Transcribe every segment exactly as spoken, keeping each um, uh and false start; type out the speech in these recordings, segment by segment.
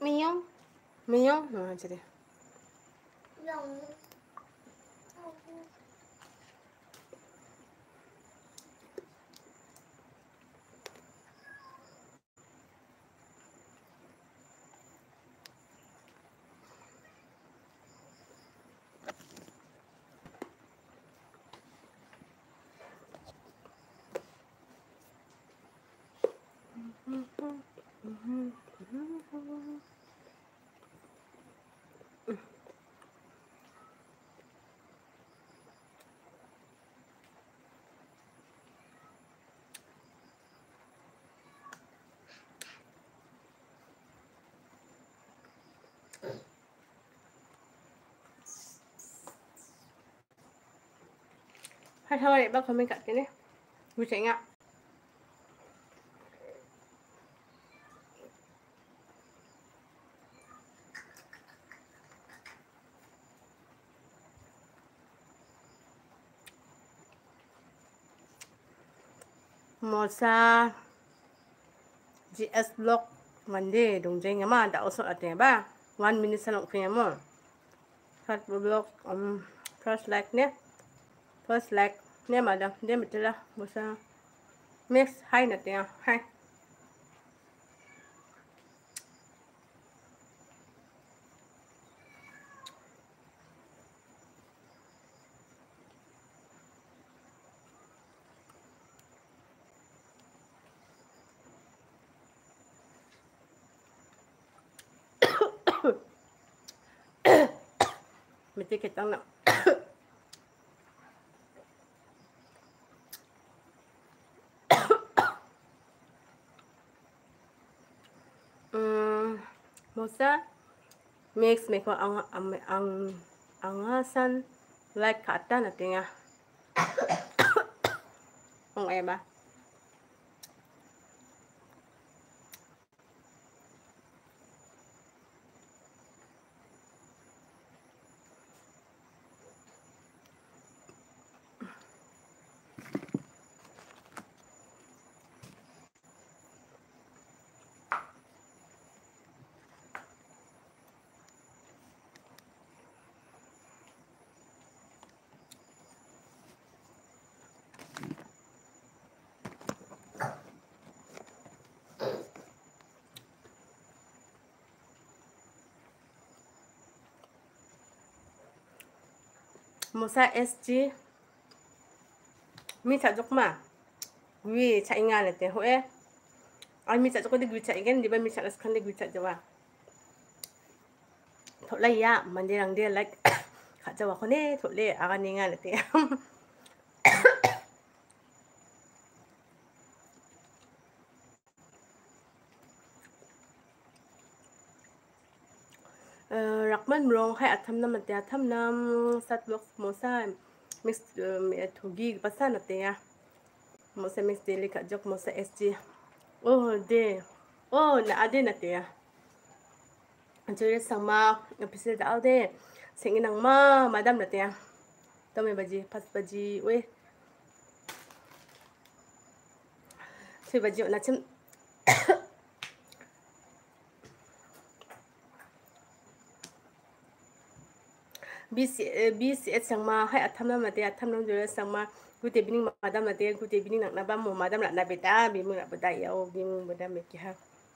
Miyong. Miyong. Nah, jadi. Hai thôi để bác comment cạnh cái này. Vui chạy ngạ. Một sa G S blog Monday đồng dây ngắm mà đã sợ ở ba one minute salon phim mà first blog um first like nhé first like nhé mà đâm nhé mình ra một sa mix hay là tiền hay mình chỉ cái tăng nặng um một sa mix make ko ang ang ang ang san like kata na tiền không em à một sa S G mi chạy dọc mà vì chạy ngang là tiền hội anh mi chạy dọc đi chạy cái đi bên mi chạy là khăn đi chạy cho thôi lấy ya mình đi rằng đi like khá cho vào con này thôi lấy à cái này ngang là tiền Rakman rong hay atham nam tia tham nam sat blok mosa mix thogi pasan atia mosa mix daily ka jok mosa S G oh de oh na ade na tia anjure sama episode al de singinang ma madam na tia tome baji pas baji we si baji na chim bis bis et sangma hai atham na mate atham nam jure sangma good evening madam mate good evening nak naba mo madam la na beta bi mu na beta yo bi mu beta me ki ha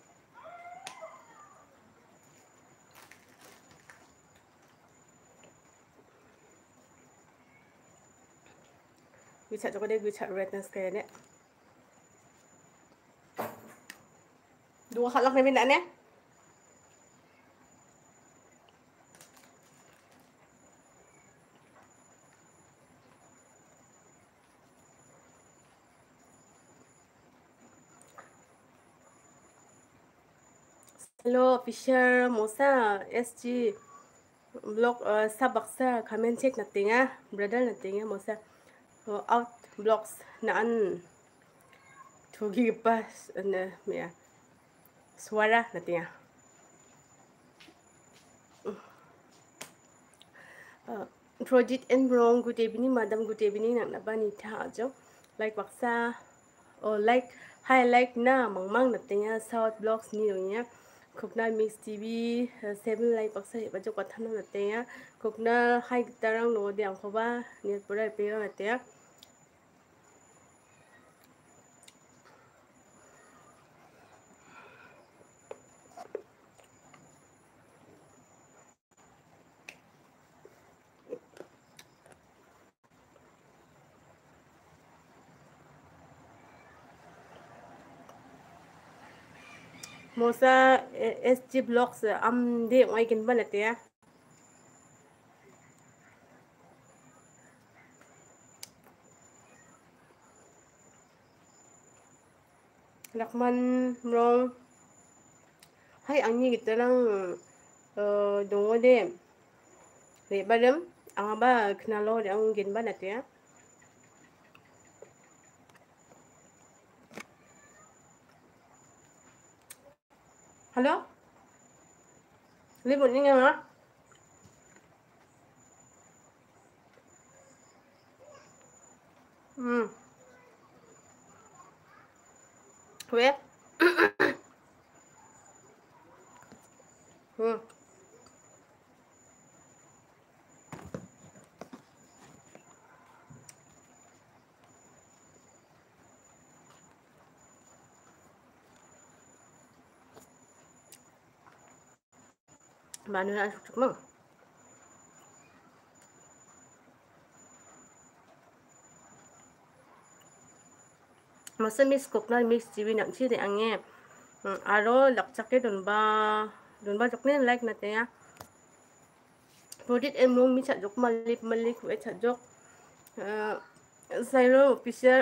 WeChat joko de WeChat redness kaya ne dua khalak na binda ne hello Fisher mosa S G blog uh, sabaksa comment check nating ah brother nating ah mosa uh, out blogs na an thogi pas na me swara nating ah uh, project and wrong good evening madam good evening nak na bani tha jo like baksa or like highlight na mangmang nating ah south blogs ni nya Kokna Mix T V seven lai paksa he bajo kathano nate ya kokna hai tarang no de angkhoba net pura pe nate ya mosa S G Blocks am de ngai kin ba nate ya lakman rong hai angni gitarang dongo de re badam anga ba knalo de ang gin ba nate ya hello libon ni nga hmm wait hmm Manu na suk mo masa mix kokna mix T V nang chi de ange aro lakchake don ba don ba jokne like na te ya produit em long mi chat jok malip malik we chat jok Zairo official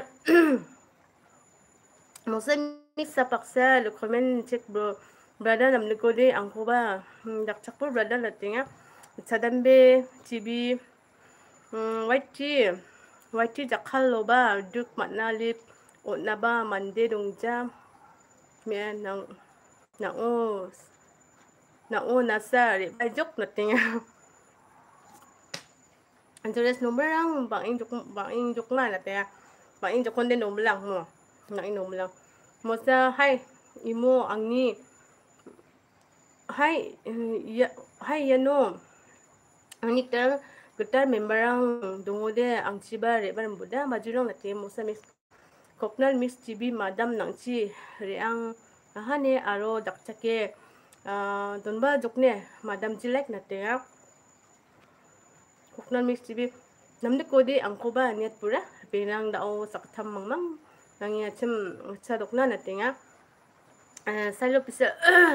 masa mix sa paksa le comment check bro brother nam ko de angko ba lakchak por brother la te ya chadambe T V white tea white tea jakhal lo ba duk matna lip ot na ba mande dong jam me nang na o na o nasa re ba jok na tinga anjures number ang bang ing jok bang ing jok na na te bang ing jok kon de nom lang mo na ing nom lang mo sa hai imo angni hai ya hai ya no angni tar gutar member ang dongo de ang chiba re ban buda majurong na te mo sa mix koknal mix T V madam nang chi re ang hane aro dakchake donba jokne madam jilek na te ya koknal mix T V namde kodi angko ba net pura penang dao saktham mangmang nang ya chim cha dokna na te ya salo pisa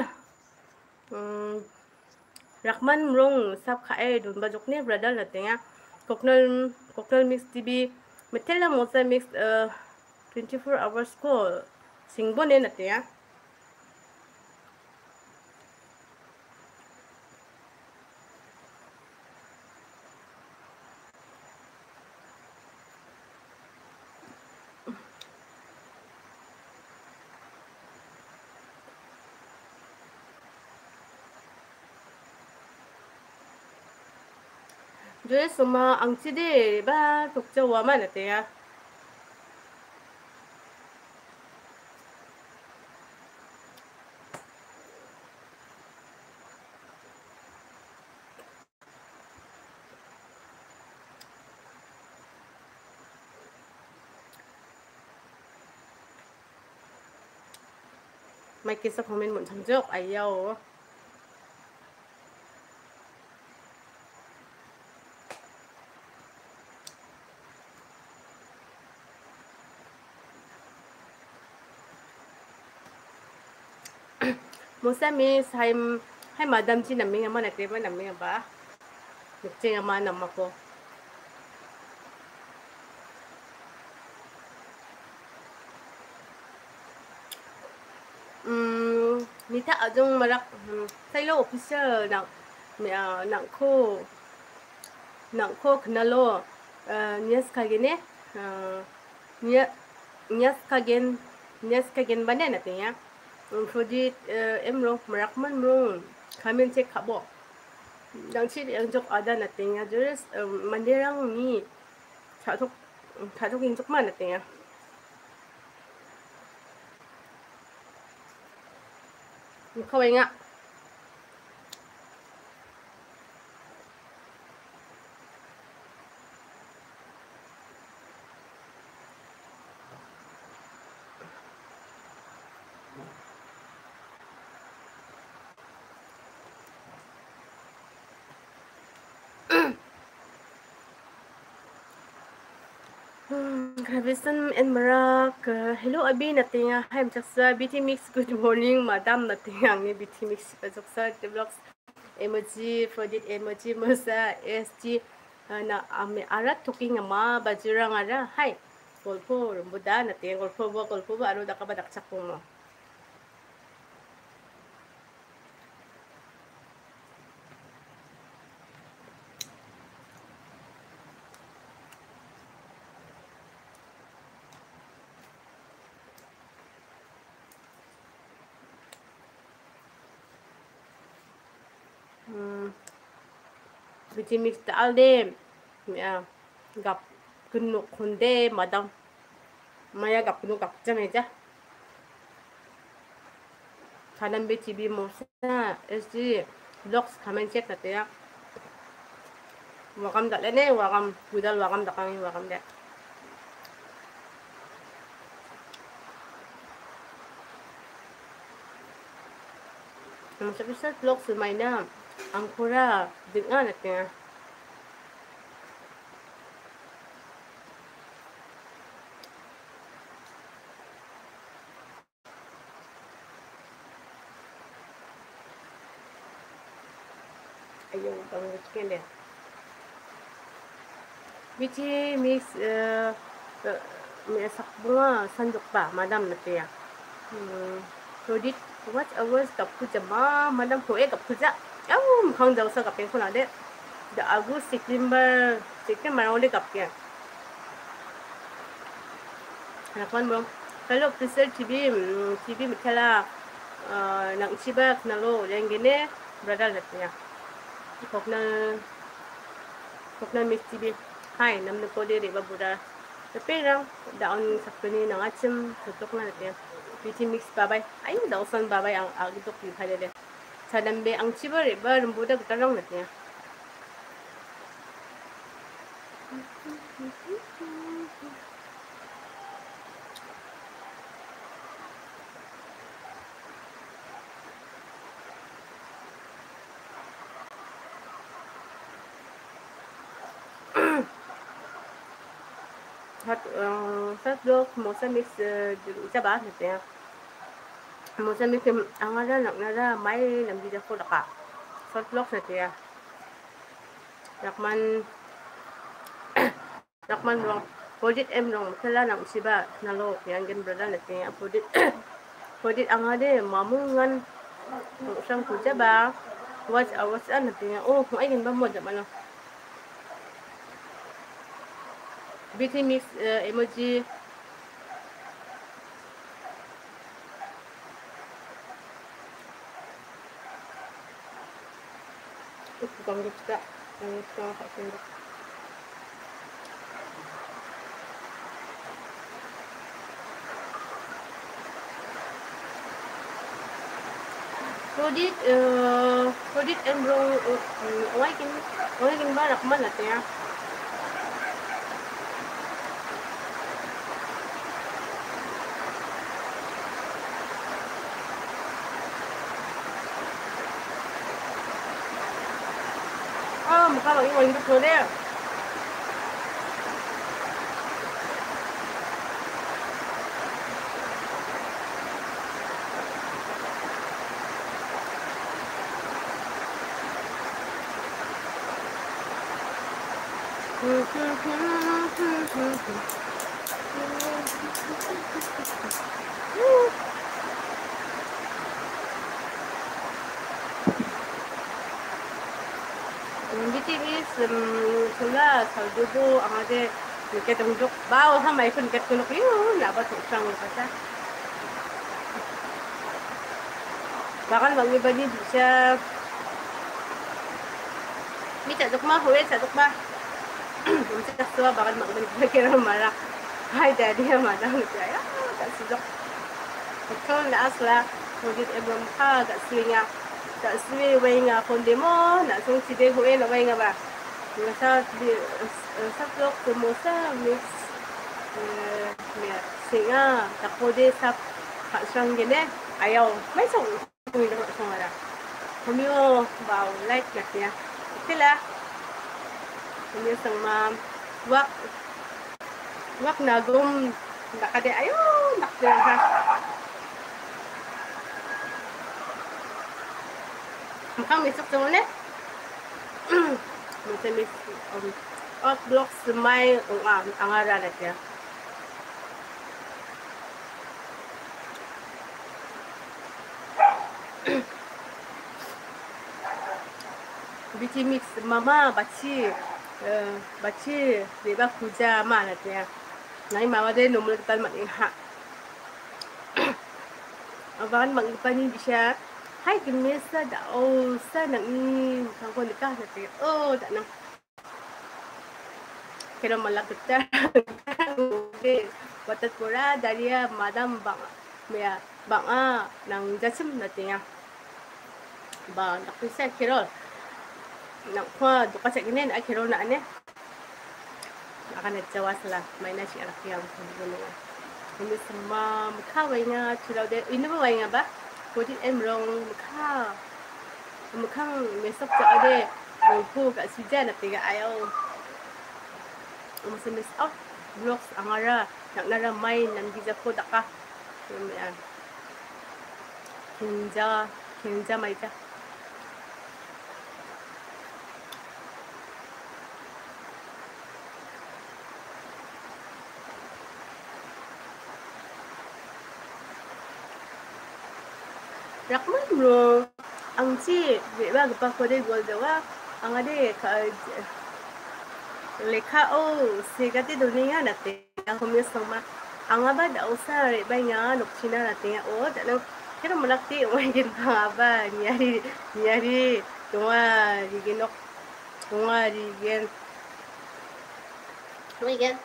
Rahman rong sab khae donba jokne brother na te ya koknal koknal mix T V metela mosa mix twenty-four hours ko singbone na te ya Jadi semua angci deh, bah tukca wama nate ya. Mai kisah komen mun changjok ayaw. Musa mi hai hai madam chi naming ama nate ba naming ba. Nukching ama nam ako. Um, nita ajong marak saylo official nang nang ko nang ko knalo nias kagene nia nias kagen nias kagen bane nate ya. Produit em rong marak man rong kamen check khabo dang chi ang jok ada na tinga just manderang ni chatok chatok in jok man na tinga khawai nga Gravisan and Marak. Hello, Abi natinga. Hi, Mjaksa. B T Mix. Good morning, Madam natinga. Ni B T Mix. Pajoksa. Vlogs. Emoji. Fodit emoji. Musa. S G. Na ame arat talking ama. Bajurang ara. Hi. Golpo. Rumbuda natinga. Golpo ba. Golpo ba. Aro dakabadak chakpo mo. B T Mix taal de. Ya. Gap. Kunuk kunde. Madam. Maya gap kunuk gap jam aja. Kanan B T V Musa. S G. Vlogs. Comment check natinga. Wakam dak lene. Wakam. Gudal wakam dak kami. Wakam dek. Masya-masya vlog sumay na. Ang kura. Dengan natin. Ayaw. Pang chicken din. Bici mix. Uh, uh, may asak bunga. Sandok pa. Madam natin. Hmm. Rodit. What hours kapku jama. Madam ko eh kapku ja. Oh, mukhang daw sa kapin ko na de. The August, September, September ulit kapya. Nakman mo. Kalau presser T V, T V mikala nang isibak nalo yang gini beradal natnya. Kok na kok na mix T V. Hai, namno ko diri babuda. Tapi lang daon sakto ni nang atsem tutok na natnya. B T Mix babay. Ayun daw san babay ang agitok yung halele. Sa dambe ang chibar iba rumbuda gutarong natnya. Hat sat dok mosa mix sa ba natnya. Mosa mix ang ada nak nada mai nam di ko daka. Sat blok natnya. Nakman Nakman long Podit em long kala nang siba nalo yang gen brada natnya podit podit ang ade mamungan sang kuja ba was awas an natnya oh kung ay gen ba mo da mano B T Mix uh, emoji itu bang kita yang sekarang tak sendiri. Rodit uh, Rodit embrong awai kin awai kin ba rakman natnya. Mukha bang iwan gitu deh. B T Mix sula saldugo ang ade niket unjuk baw ha mai kun ket kunuk yu na ba tu sang pa sa bahkan bang iba ni bisa mi ta dok ma hoye sa dok ba um sa taswa bahkan mag ban kira mara hai daddy ma da ni ya ta sidok ko na asla mujud ebom ha ga slinga tak sui wei nga konde mo na sung side hoe na wei nga ba ngasa di saplok kumosa mix eh singa takode sap sang gene ayaw may song kuy na song ara kumyo ba like na niya sila kumyo sang ma wak Wak nagum nakade ayo nakde ha. Makang misok semua ne. Macam mis um out blok semai ang angara na kaya. Biti mix mama baci baci deba kuja mana kaya. Nai mama de nomor kita mat ha. Awan magpani bisa. Hai gemesa da oh sa nang ni kang ko nikah na kaya. Oh da nang. Kira malak kita. Watat pura dari madam bang mea bang a nang jachim na kaya. Ba nakisa kira. Nak kwa duka sa ginin ay kiro na ane. Akan nagjawas la may na siya rakiyang pagbunuan. Hindi sama makaway nga tulaw de ino ba way nga ba? Pwede emrong makaw. Makang mesok sa ade bulpo ka sija na tiga ayaw. Umasimis out blocks angara nak naramay nang gija ko daka. Kinja kinja may ka. Rakman bro, ang si, di ba gapa ko de gol dawa, ang ade ka lekha o sigati dunia nate, ako mis sama, ang aba da usa ba nga nokchina nate o da no, kira malakti o gin pa ba nyari nyari tunga diginok tunga digin, tunga digin.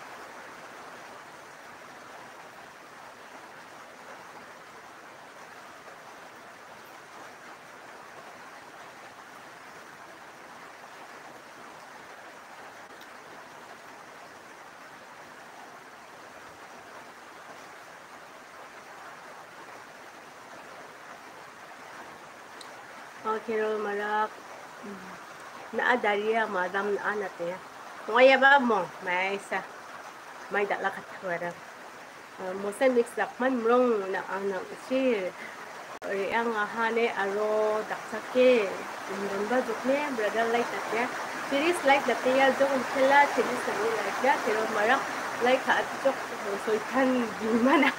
Kiro malak na dariya madam na anate ngaya ba mo may isa may dala katwara mo sa mix lakman mrong na anang si ang hane aro daksake indon ba jukne brother like that ya series like that ya jo unkela series like that kiro malak like ha jok soitan bimana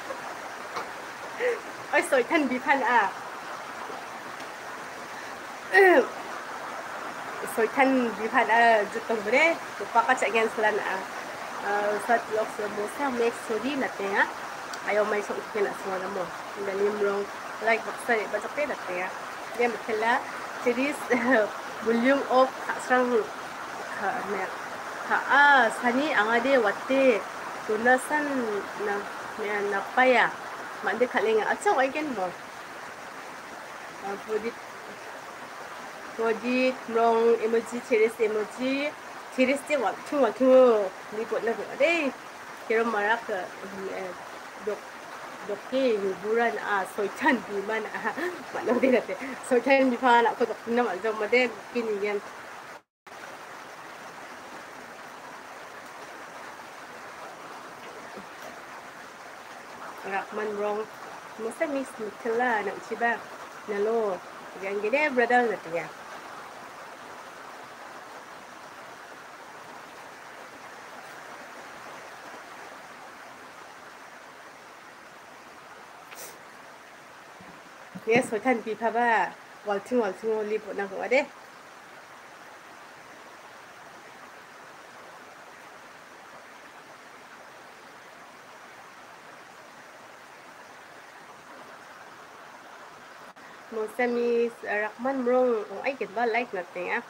oi soitan bipan a soitan bipan a jutong bre papa ka chagyan slan a sat lok so mo sa make sorry na te ha ayo may so kina so na mo dalim rong like baksa ba jakte na te ha dem khala series volume of sang ka na ka a sani angade watte tunasan na na paya mande khalenga acha waigen mo podi Podi mrong emoji series emoji series je waktu waktu liput na ko deh kira marak dok dokki hiburan a soitan di mana mana dia nate soitan di mana aku dok nama jom made kini yan rakman mrong masa miss mikela nak ciba nalo yang gede brother nate ya Yes, so kan pi phaba walting walting li po na ko ade mo sami rakman mrong o ay ket ba like natin ah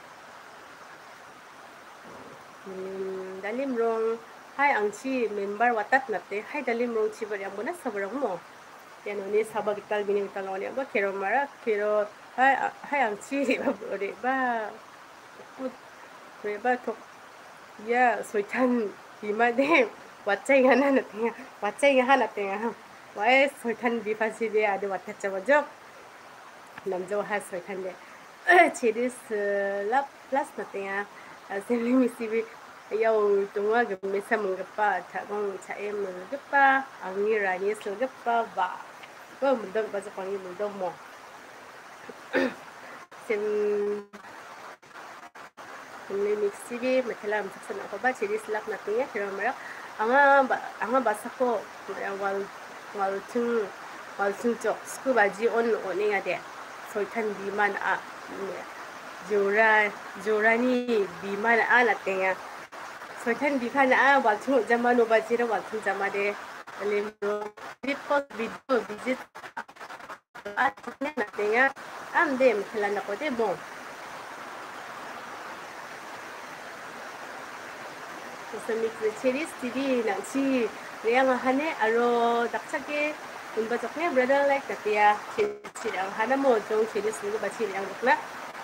dalim mrong hai ang chi member watat nate hai dalim mrong chi bar yang muna sabarang mo yan ni sabag tal bining talon ba kero mara kero hai hai ang chi ba ore ba put re ba tok ya soitan di ma de wachai ngana na tinga wachai ngana na tinga wai soitan di pasi de ade watat chawa jok nam jo ha soitan de chidis lap plus na tinga asli misi Ayaw tunga gamisa manggapa takong chae manggapa angni rani selgapa ba ba mundang ba zapangi mundang mo sim ni mixi matala saksan ako ba chili slap natin ya pero mara anga ba anga basako wal wal tung wal tung chok scuba ji on oning ade soitan biman a jura jurani biman a natin ya soitan bikan a wal tung jama no ba jira wal tung jama de limro report video visit at natin ya am de matala na ko de bon so mix cherries tv nangchi reang hane aro dakchake unba chakne brother like tatia chirang hana mo jong cherries ni ba chirang dakna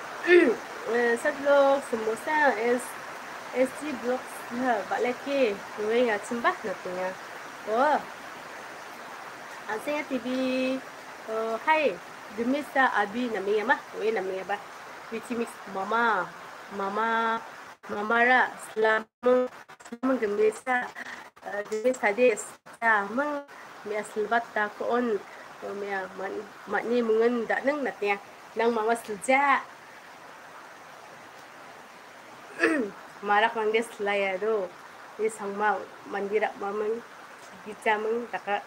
sadlo samosa es sg blocks ha balake nuenga chimba natia oh asenya tv oh hai dimisa abi namiya ma we namiya ba which mix mama mama mamara slam mong gemesa gemesa des ta mong me aslbat ta ko on me man ni mungan da nang natya nang mama slja marak mang des laya do ni sangma mandira mamang gicha mong taka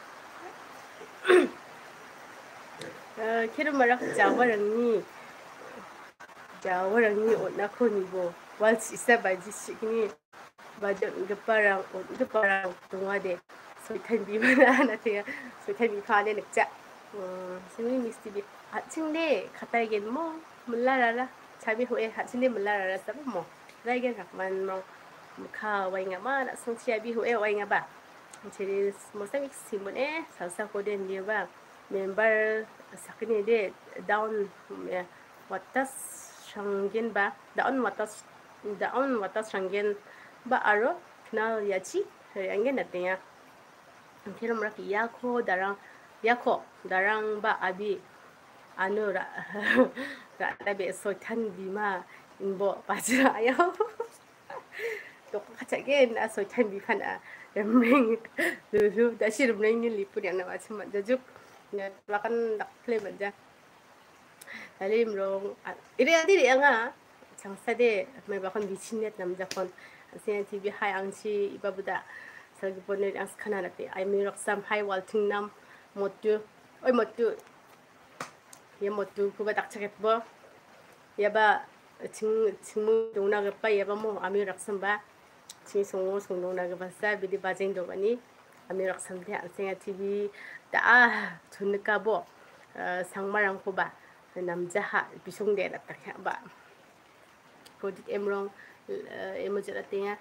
kiru marak jawarang ni jawarang ni on na ko ni bo wal isa ba ji shikni bajo geparang geparang tunga de so kan bi mana natia so kan bi khane nakcha simi misti bi achingde khatai gen mo mullarara chabi hoe achingde mullarara sab mo raigen rakman mo kha wainga ma na song chia bi hoe wainga ba chiri mosam simone salsa ko den dia ba member sakni de down watas shanggen ba down watas down watas shanggen ba aro na yachi angin natin ya kira mereka yako darang yako darang ba abi anu ra ra tabe soitan bima inbo bajra ayo to kacagin a soitan bi kana remeng dulu da sir remeng ni lipur yang na macam jajuk ya lakan dak play manja alim rong iri adi dia nga 장사대 매 bakon bichinet namjakon sen tv hai angchi ibabuda salgibonel ang skananate ay mirok sam hai walting nam motu oi motu ye motu kuba dakchaget bo yaba 칭 칭무 동나가 빠 yaba mo amirok sam ba 칭 송오 송동나가 봤사 비디 바쟁도 가니 amirok samde angsenga tv da 존니까 보 상마랑 고바 남자하 비송대 났다 봐 Product emrong emoji latinga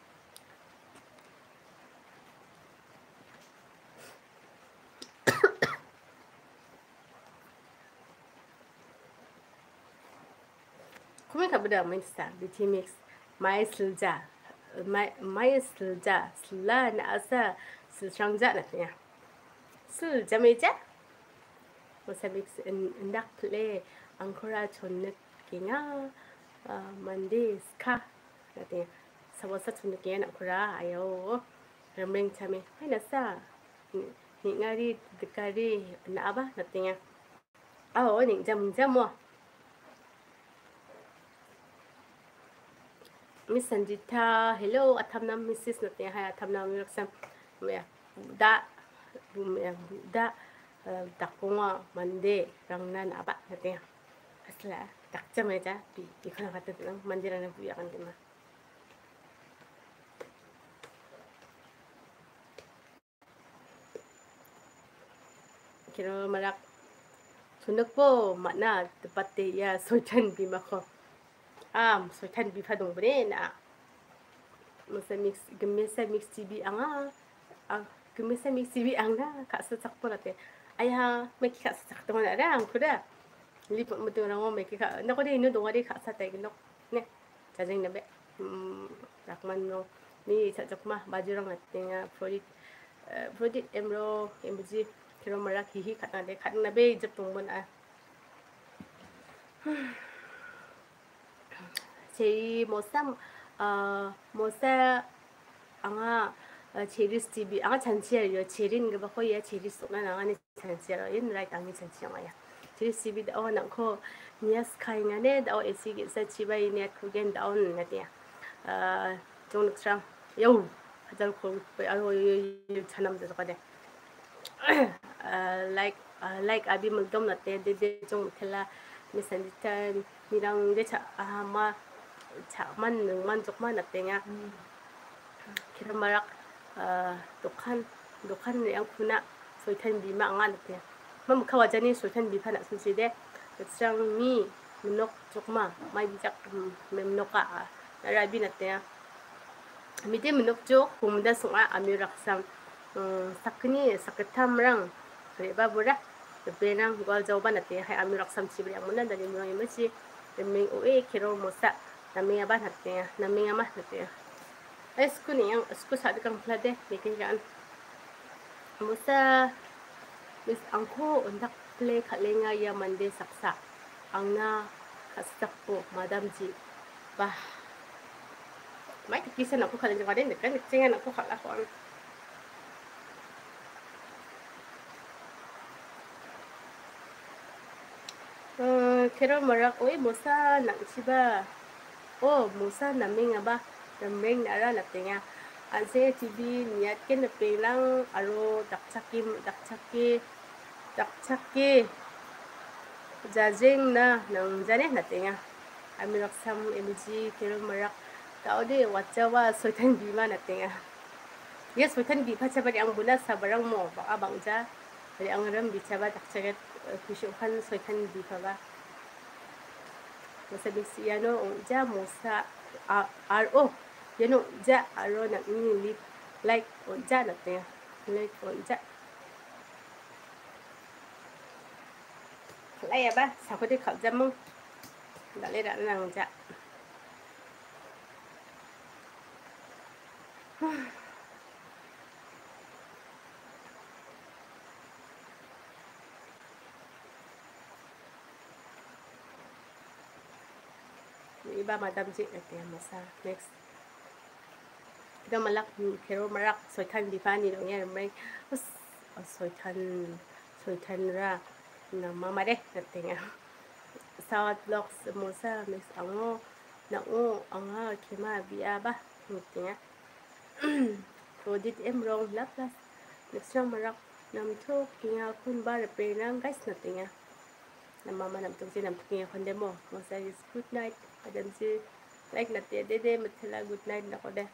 Kumi kabda minsta biti mix mai slja mai mai slja sla na asa slchangja latinga slja meja Masa mix ndak play angkora chonnet kinga Monday ska natin sabosa tunuk yan akura ayo remeng chame hay nasa ni ngari dekari na aba natin ya aw ning jam jam mo Miss Sanjita hello athamnam missus natin hay athamnam raksam ya da ya da dakunga Monday rangnan aba natin asla dakjam aja bi ikon kata tulang mandiran na buya kan dima kira malak sunak po mana tepat ya soitan bi mako am soitan bi padong bre na masa mix gemesa mix tv anga ang gemesa mix tv anga kak sesak po nate ayah meki kak sesak teman ada ang kuda lipot mo ito nang may kika nako din no dongari ka sa tay no ne jajeng na be um rakman no ni sa chakma bajurang ating product product emro emoji kiro marak hihi khat na de khat na be japong mon a sei mosam 아 모세 anga cheris tv anga chanchier yo cherin ga ba ko ya cheris so na anga ni chanchier in right angi chanchier ya cheris tv da ona ko nias kai nga ne da o esi ge sa chi bai net ku gen da on na dia a jong tra yo hadal ko pe aro yo chanam da ka de like like abi mul dom na te de de jong thela mi san ta mi rang de cha ma cha man nung man jok man na te nga kira marak dukhan dukhan yang kuna soitan bi ma ngan te mam khawa jani soitan bi phana sun side tsang mi minok chokma mai bi jak memnoka rabi na te mi de minok jok kumda sunga amirak sam sakni sakatam rang reba bura benang gol jawba na te hai amirak sam sibri amuna dali mo imasi meng oe kiro mosa naming ba na te naming ma na te Esku ni yang esku sa kang plade bikin kan musa mis angko undak play khalenga ya mande saksa angna khastak po madam ji bah mai kisan aku khalen jang den kan cengan aku khala ko eh kero marak oi musa nang siba oh musa naming ba naming nara natinga anse tv niat ken pelang aro dakchaki dakchaki dakchaki jajeng na nang jane natinga amirak sam mg kero marak taude wachawa soitan bima natinga yes soitan bi phacha bari ang bula sabarang mo ba abangja bari ang ram bichaba dakchaget kushu khan soitan bi phaba masa bisiano ja musa ro Yano ja aro na ini lip like on ja na te like on ja lại ba sao có thể khảo ra mông đã lấy đã nàng ja iba madam ji na te masa next kita malak kero marak soitan di pani dong ya mai soitan soitan ra na mama deh natinga sawat blocks musa mix ango na o anga kema bia ba natinga rodit emrong laplas next marak nam thok kinga kun ba re nang guys natinga na mama nam tung si nam kinga kon demo musa is good night adam si like natte de de mathala good night na ko de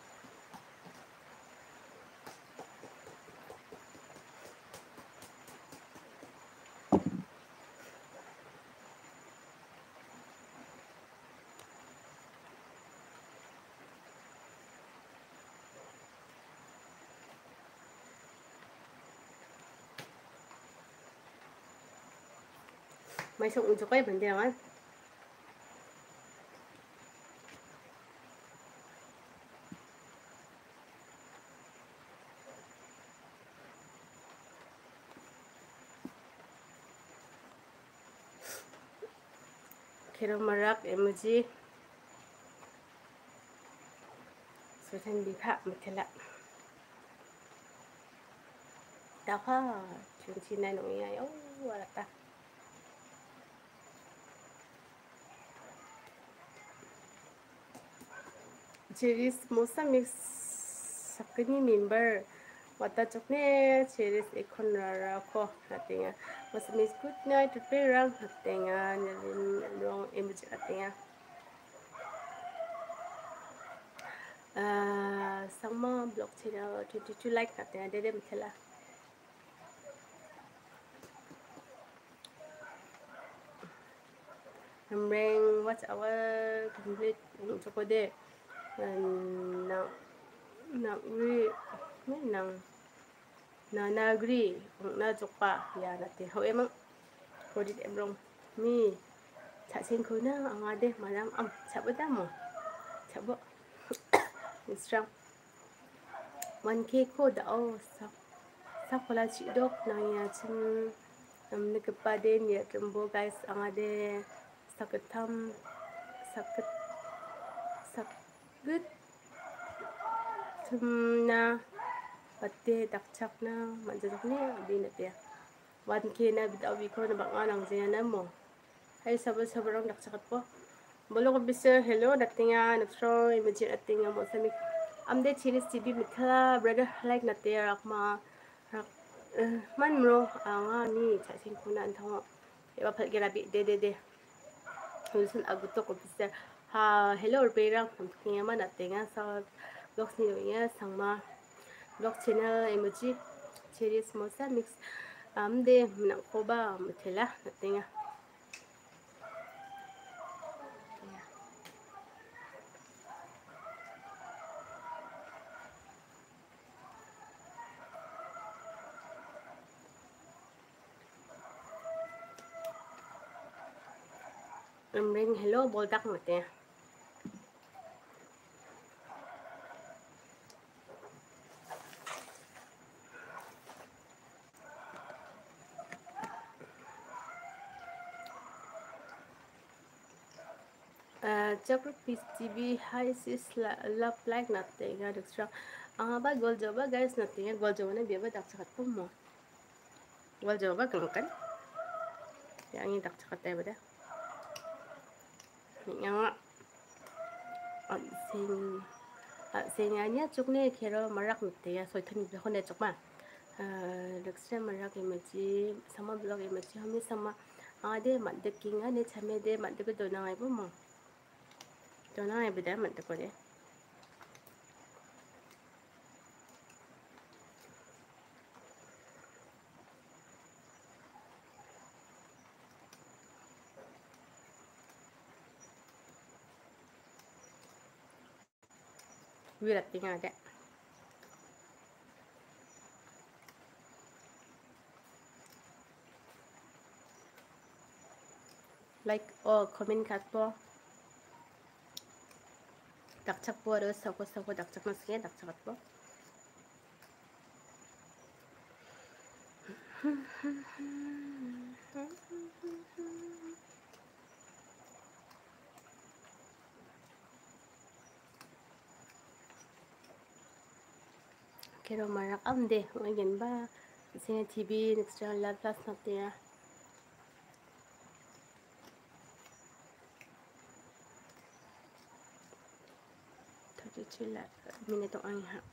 mai sống cho cái vấn đề đó kero marak emoji soitan bi pha mathala da ha chun chi nai nong ya yo wala ta Cheris mosa mix sakni member wata chokne cheris ekon rara ko natinga mosa mix good night to pay rang natinga nalin rong image natinga ah sama blog channel twenty-two like natinga dede mithela Hamreng what's our complete chokode na na ri nang na nagri na jokpa ya na te ho emang rodit emrong mi cha sen ko na anga de malam am chabada mo chabo instagram one k ko da o sa sa kola chi dok na ya chin am ne ka pa de ni tembo guys anga de sakatam sakat sak good tumna pate dakchakna manjadokne abina te one k na bidaw biko na banga nang zena mo hay sabal sabarang dakchakat po bolo ko bisa hello datinga nutro imagine datinga mo sa mik amde chinis tv mithala brother like na te rakma rak man mo anga ni chasin kuna antang eba phat gerabi de de de Wilson aguto ko bisa ha hello pera kinga man datinga sa blog ni ya sangma blog channel emoji series mo sa mix amde na ko ba mithala datinga ring hello boldak mate Chakra Peace T V hi sis love like nothing nga extra ang ba gol joba guys nothing nga gol joba na biya ba dak sakat po mo gol joba kan yang ini dak sakat tayo ba da yang at sing at sing anya chukne kero marak nothing nga so thani ba khone chukma extra marak imaji sama blog imaji hami sama ade mat de kinga ne chame de mat de do na ngai po mo do na ngai ba da mat de ko de wirat tinga de like oh comment kat po dakchak po ro sako sako dakchak na sige dakchakat po kero marak amde ngayon ba sine T V next love plus natin ya thirty-two minuto ang ha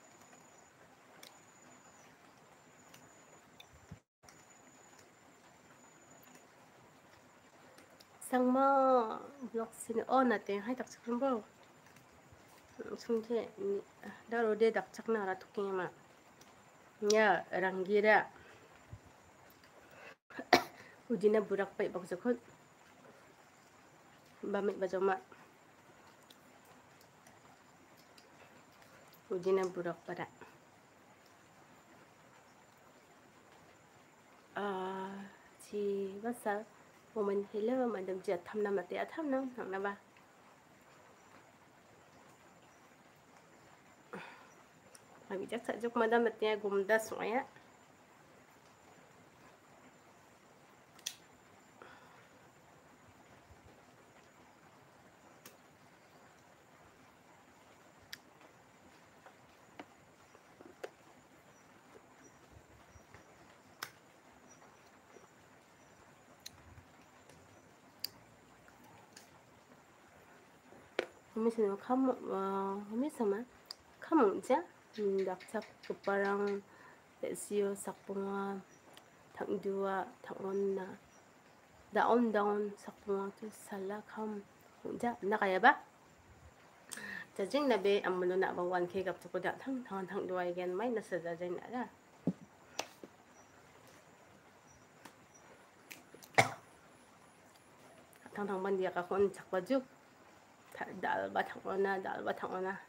sang mo blog sine on natin hay dakchak mo sungje daro de dakchak na ra tuking ma ya rangira ujina burak pa ibak jakot bamit bajoma ujina burak pada ah chi basa woman hello madam ji tham nam ate tham nam thang na ba Abi chắc sẽ giúp madam ate gum da soya Kami sini kamu kami sama kamu aja dakchak keparang sio sakpunga thang dua thang on na down down sakpunga tu sala kam ja na kaya ba jajing na be amulo na ba one k kap ko da thang thang thang dua again mai na sa jajing na da thang thang ban dia ka kon chak ba ju dal ba thang ona dal ba thang ona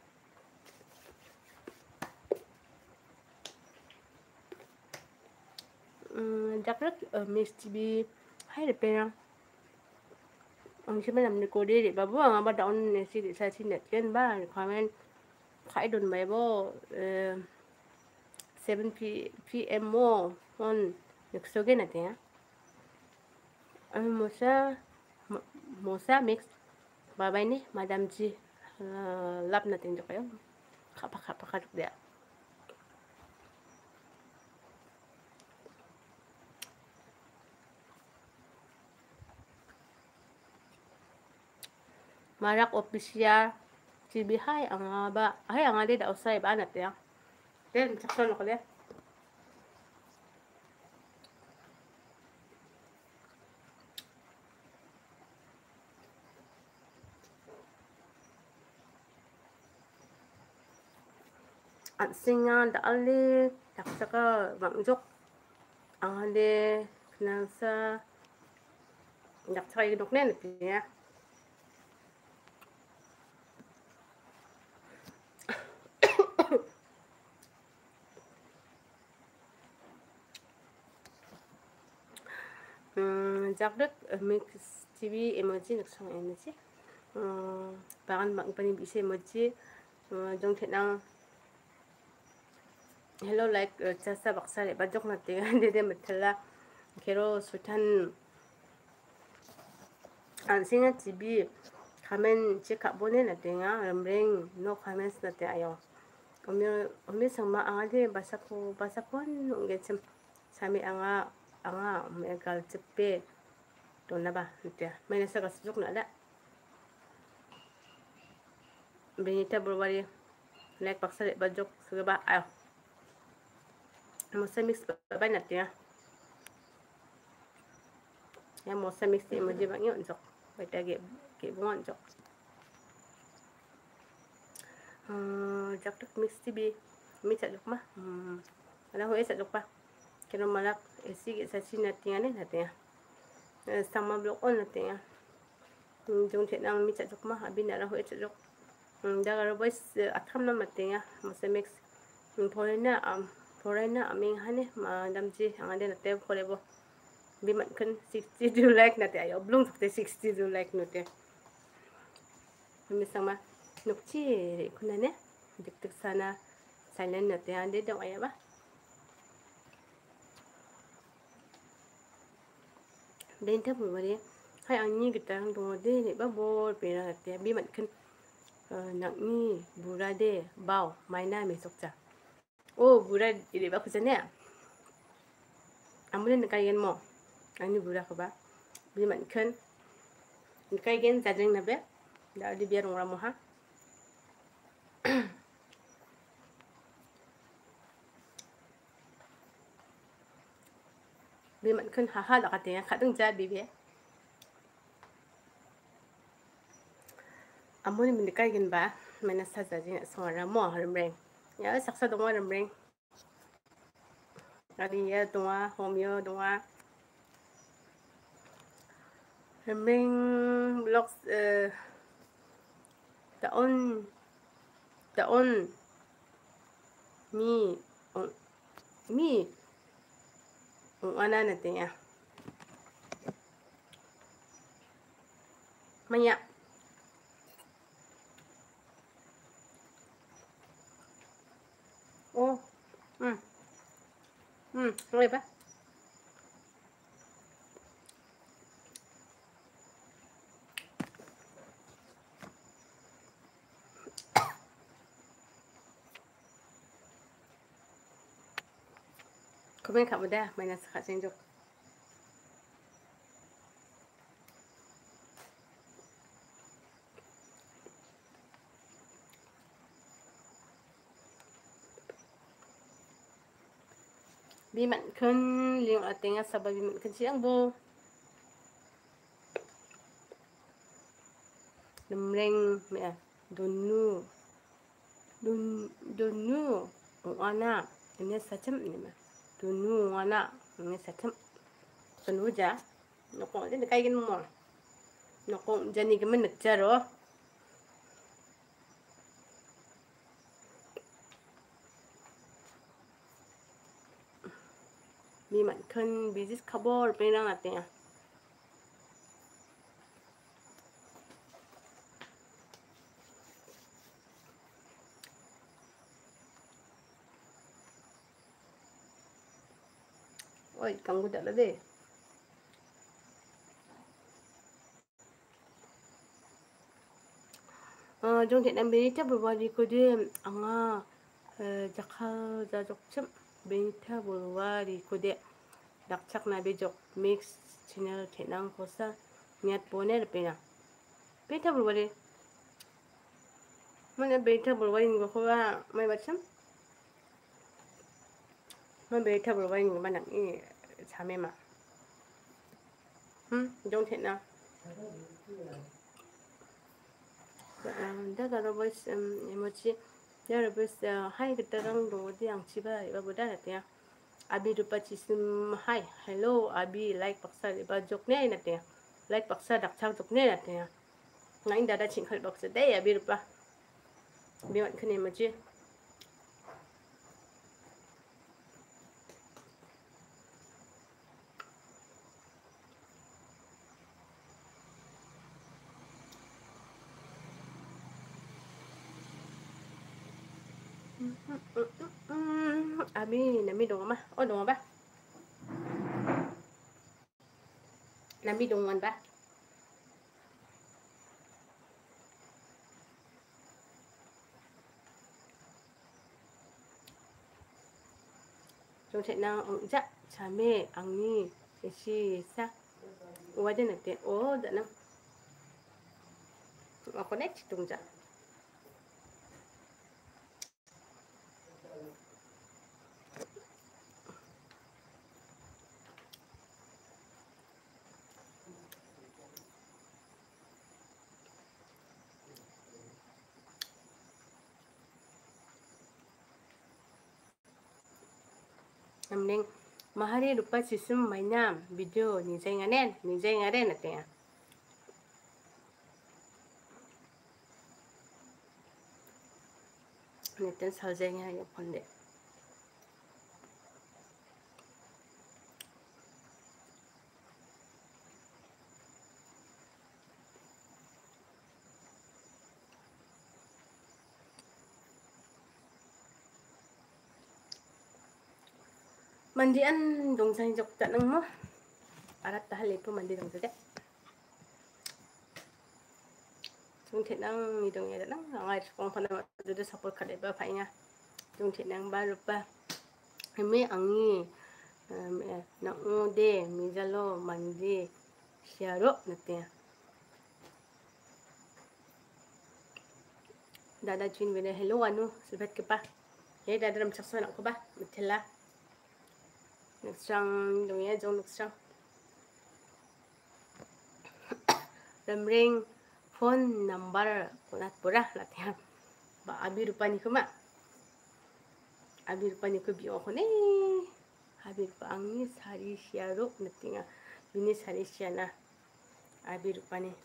Dakrak Miss T V hay là pe ông sẽ làm cô đi để bà bố ang ba down ne si sa si net ken ba comment khai don mai bo seven p m mo on next again ate ya mosa mosa mix bye bye ni madam ji uh, lap natin dito kayo. Kapak-kapak dia. Marak official T V hay ang ba ay ang ali da usay ba nat ya. Den sakson ko le. At singa da ali taksaka bangjok ang ali nasa daksaka idok nen ya. Hmm, jakdek mix T V emoji naksang emoji. Hmm, bagan bang panibisi emoji. Jong thenang hello like chasa baksa le bajok na te de mathala kero sultan an singa T V kamen che ka bone na te nga ramreng no comments na te ayo omi omi sama anga de basako basakon ngecem sami anga anga megal cepe to na ba te may nasa kasjuk na da benita burwari like baksa le bajok suga ba ayo Mosa mix ba natin ya. Ya mosa mix di emoji bang yun jok. Wait lagi ke bungan jok. Hmm, jak tuk mix T V. Mi sa jok mah. Hmm. Ala ho sa jok pa. Kino malak esi sa sin natin ya natin ya. Sama blok on natin ya. Jong tet nang mi sa jok mah abi na la ho sa jok. Hmm, dagar boys atham na natin ya. Mosa mix. Hmm, pore na am Pore na aming hane madam ji ang ade na te pore bo bi man kan sixty-two like na te ayo blong te sixty-two like no te mi sama nokchi kuna ne dik tik sana silent na te ande dong aya ba den te bu bari hai ang ni kita ang do de ne ba bo pe na te bi man kan nak ni burada bao mai na mi sokcha oh budak ini bagus ni ya. Amun nak kain mo, ani budak apa? Beli makan, kain zadeng nabe, dah di biar orang moha. Beli makan haha dah katanya, kadang jadi biar. Amun ni kain ba, mana sahaja ni seorang mo harumreng. Ya saksa dong harumreng. Kali ya doa, homeo doa. Harumreng blog taon taon mi mi ang ana natin ya. Maya. Oh. Hmm. Hmm, okay ba? Komen ka mo da, may nasa kasing joke. Bi man kan liang ating sa ba bi man kan siyang bo. Namreng me donu. Dun donu. Ang ana, ini sacem ni ma. Donu ana, ini sacem. Donu ja. Nako din kay gin mo. Nako jani gaman nagjaro. Bi man kan bizis kabor penang ating ya. Oi, kamu dah lah deh. 좀 되는 베이터블 코드 anga jakal jajok chum vegetable kode dakchak na bejok mix channel tenang kosa niat boner pena vegetable wari mana vegetable wari ngo ko mai bacham man vegetable wari ngo mana ni chame ma hm jong thena da da boys emoji 여러분 하이 그때랑 로디 양치바 이거 보다 했대요 아비 루파치 심 하이 헬로 아비 라이크 박사 이바 족네 나대요 라이크 박사 닥창 족네 나대요 나인 다다 칭컬 박사 대 아비 루파 비원 큰 emoji Abi nami dong ma oh dong ba nami dongan ba 좀 제나 자 자매 앙니 시사 와데 나테 오 다나 어 코넥트 동자 namning mahari rupa sistem mainnya video ni saya nganen ni saya ngaren natenya neten salzenya ya ponde mandian dong sang jok tak nang mo arat tahal itu mandi dong tede chung thiệt nang ni dong ya nang ngai kong phana de support khale ba phai nga chung thiệt nang ba rupa me angi na o de mi jalo mandi siaro natia dada chin bene hello anu silbat ke pa ye dada ram chakso nak ko ba mithela sang dong ya jong sang ring phone number kunat pura latihan ba abi rupa ni kuma abi rupa ni ko bio ko ne abi rupa angi sari siaro natinga bini sari siana abi rupa ni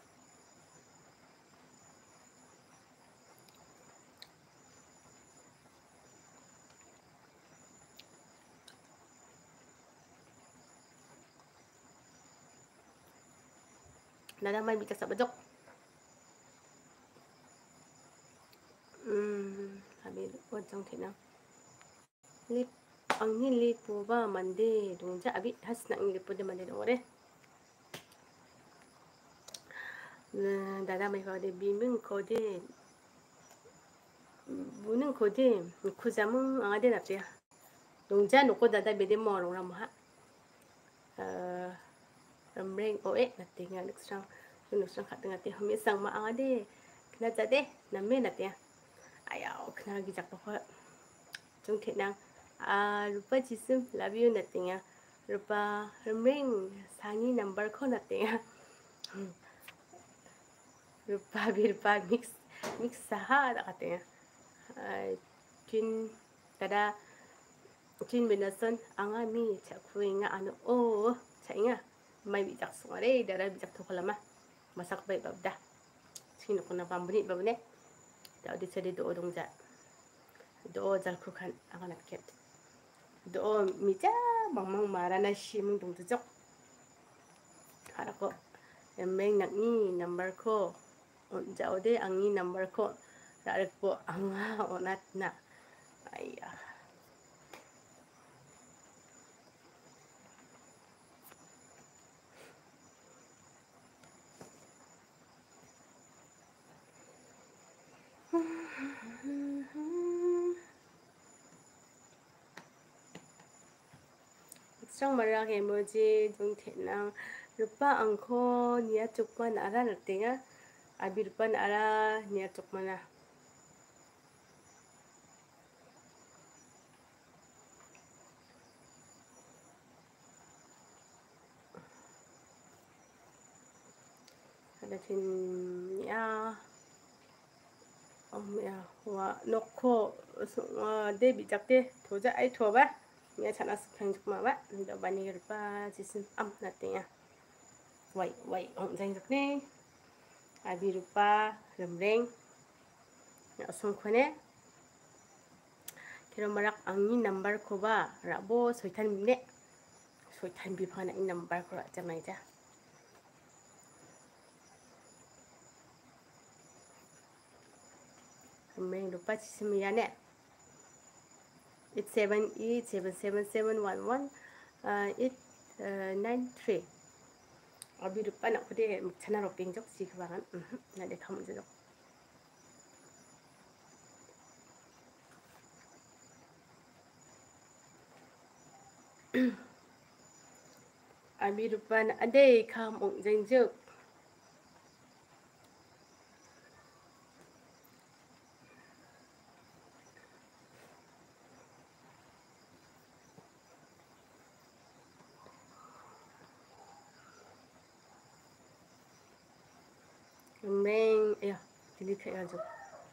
nada mai bikas sabajok hmm abi rupa jong thina lip angin lipu ba mande dongja abi has na lipu de mande dore dada mai ba de bimin ko de bu는 kode kuzamun ade napya dongja noko dada bede morong ramha ramreng oe natinga nuksang nuksang khatanga te hame sang ma ade kna jade namme natya ayaw kna gi jak pa chung thenang a rupa jisum love you natinga rupa ramreng sangi number ko natinga rupa birpa mix mix saha natinga kin kada kin binason anga mi chakuinga ano o chainga mai bi jak sore dara bi jak thokalama masak bai babda sino kuna pambuni babne da di chede do dongja do jal khukan anga nakket do mi ja mamang marana shim dong jok harako emeng nakni number ko on jaude angi number ko dari po anga onat na ayah trong mà emoji dung thể năng rupa angko nia chukman ara natinga abi rupa ara nia chukmana ada tin ya om ya wa nokko de bị jakte thoja ai thoba nia chana skhang chukma ba da bani rupa jisin am natinga vậy vậy ông danh được nè abi rupa remreng ya song khone kero marak angni number ko ba rabo soitan mine soitan bi phana in number ko ra jamai ja remreng rupa chisimya ne eight seven eight seven seven seven one one eight nine three abi rupa nak pade chana ro ping jok si khwangan na de kham jok abi rupa na ade kham ong jeng jok remreng ya delete kaya jok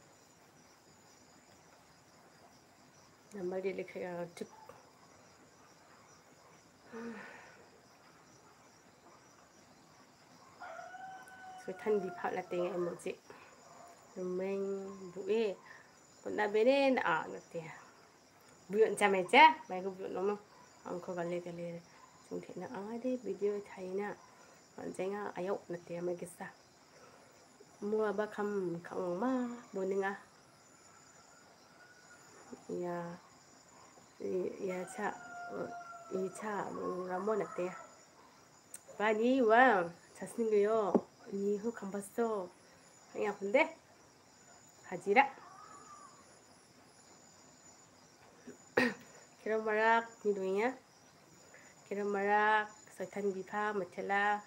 number delete kaya jok soitan bi phala teng emoji remreng bue pona benen a natia buyon chame cha mai ko buyon no angko gale gale chung the na ade video thaina anjenga ayo natia mai gesa mua ba kham khang ma boninga ya ya cha i cha ramo natia bani wa 자스닝게요 이후 감봤어 많이 아픈데 가지라 kira marak nidunya kira marak soitan bipa matela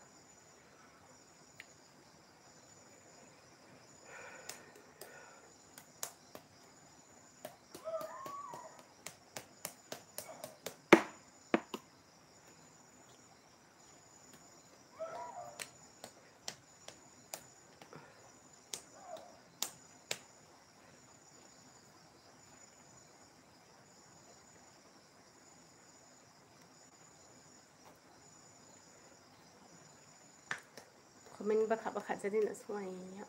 komen baka baka jadi nak semuanya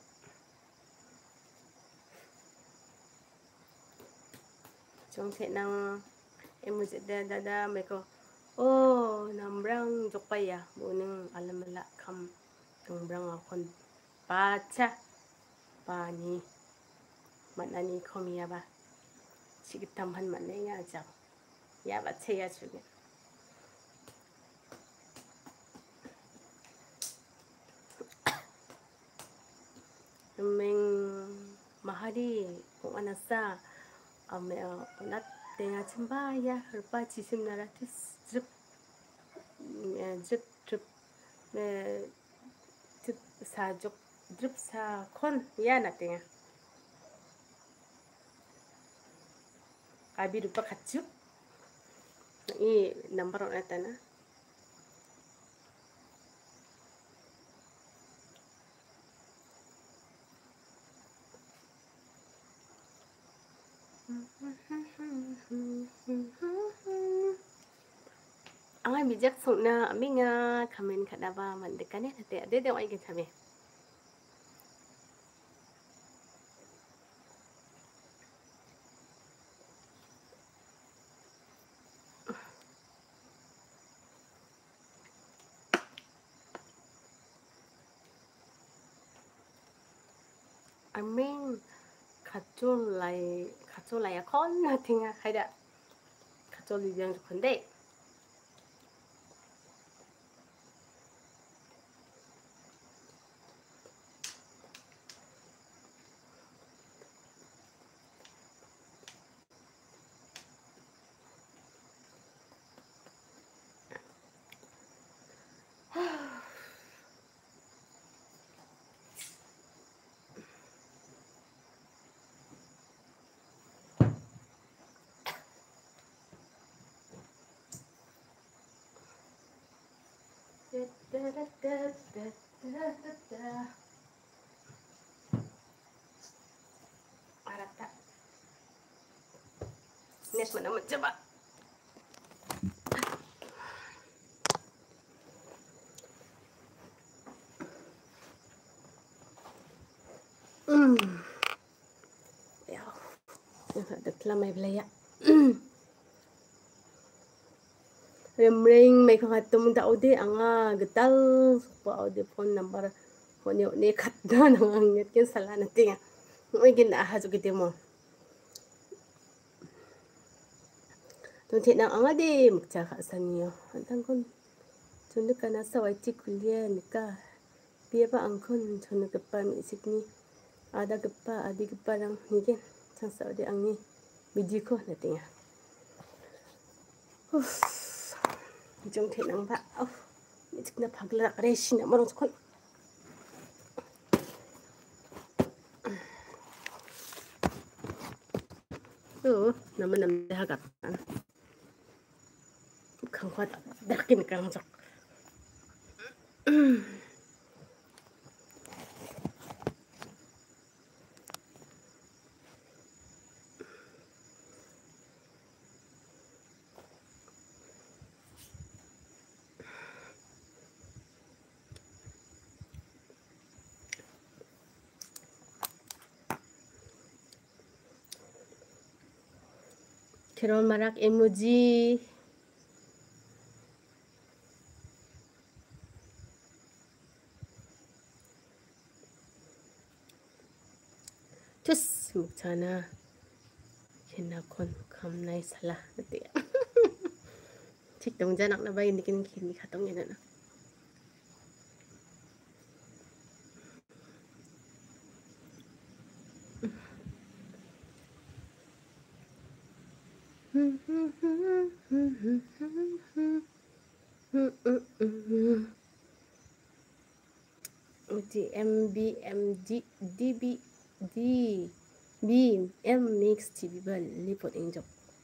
trong thể năng em mới đã đã đã mấy cô ô nằm răng chụp bay à bố nương alam la khăm nằm răng à con ba cha ba ni mặt anh không ya ba chỉ cái tâm hắn mặt này nha chào ya ba chơi ya chú mình mahadi cũng anh sa ame nat tenga chimba ya rupa chisim nara tis drip drip drip drip sa jok drip sa kon ya na tenga abi rupa khachu i number on atana ang ay bijak sung na aming kamen kadaba mandekane ate ade de ay kami aming 가쫄 라이 가쫄 라이야 컨나 팅아 하이다 가쫄 리뷰양 좋건데 Harap tak? Net mana mencoba? Hmm. Ya. Ada kelamai belaya. Remring may kakatum da ode anga getal pa ode phone number phone yo ne khat na nang net ken sala na tinga. Ngoy gin aha jo kite mo. Tung thiệt nang anga de mukcha kha sanyo. Antang kon chunu kana sawai ti kulia nika. Pia pa angkon chunu kepa mi sikni. Ada kepa adi kepa rang niken. Chang sa ode angi biji ko na tinga. Uff. Jom thiệt nang ba. Uff. Ni tikna phagla reshi na marong kon. Oh, nama nam dah agak. Kang kuat dah kini kang sok. Keron marak emoji. Terus mukana kena kon kam nai salah nanti. Cik dong janak na bayi nikin kini katong ina na. D M B M D D B D B M mix T V bal lipot injok.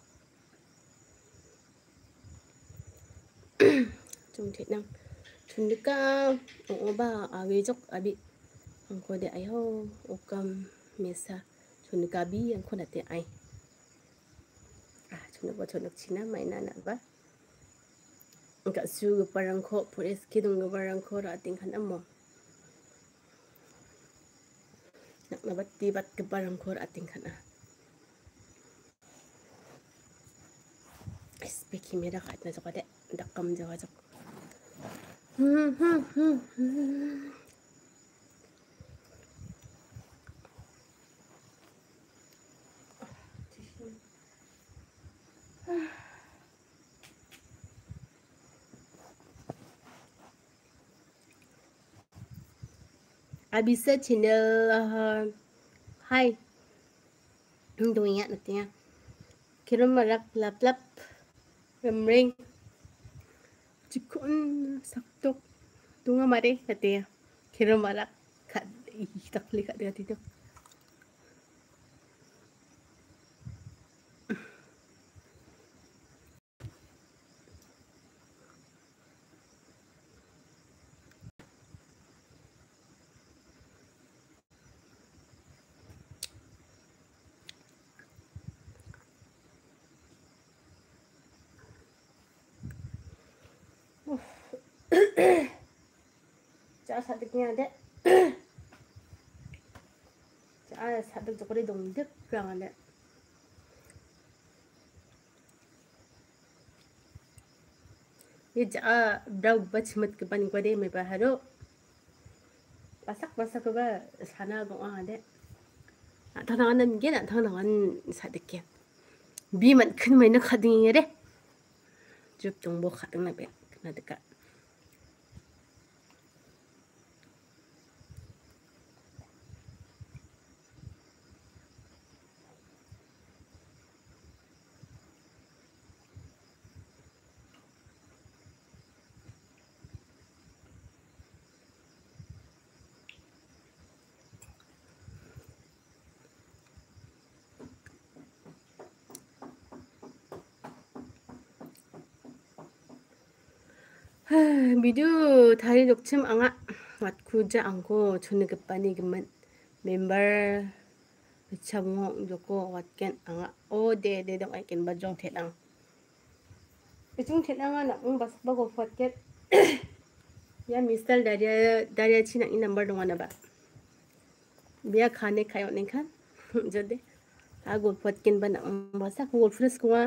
Chung thiệt năng chung được ca ông ba à về dốc à bị ông có để ai ho okam mesa chung được ca bi ông có để ai à chung được bao chung được china mai na na ba ông cả su parang ko pures kidung parang ko ra ting kan amo nak na batti bat ke parang ko ra ting kan a speaking mera khat na jok de dakam jawa jok. Hmm hmm hmm hmm. Abisa channel uh, hai doing it natin kiron marak lap lap remring chikon saktok tunga mare natin kiron marak kat takli kat dia tito. Chả sadiknya ada. Chả sadik jokori dong dik kurang ada. Ni chả brau bachmat ke paning pade me baharo. Pasak pasak ke ba sana gong ada. Tanangan nge na tanangan sadiknya. Bi man khin mai na khading re. Jup tong bo khading na be na dekat. 미두 다리 독침 앙아 맞구자 않고 존나 급반이 그만 멤버 참고 좋고 왔겐 앙아 오데 데동 아이겐 바종 태랑 중 태랑아 나응 바스 바고 fat겟 या मिस्टर दारिया दारिया छिना इ नंबर दङ ना बा बिया खाने खायो ने खान जदे आ गोल फटकिन बना बसा गोल फ्रेस कुआ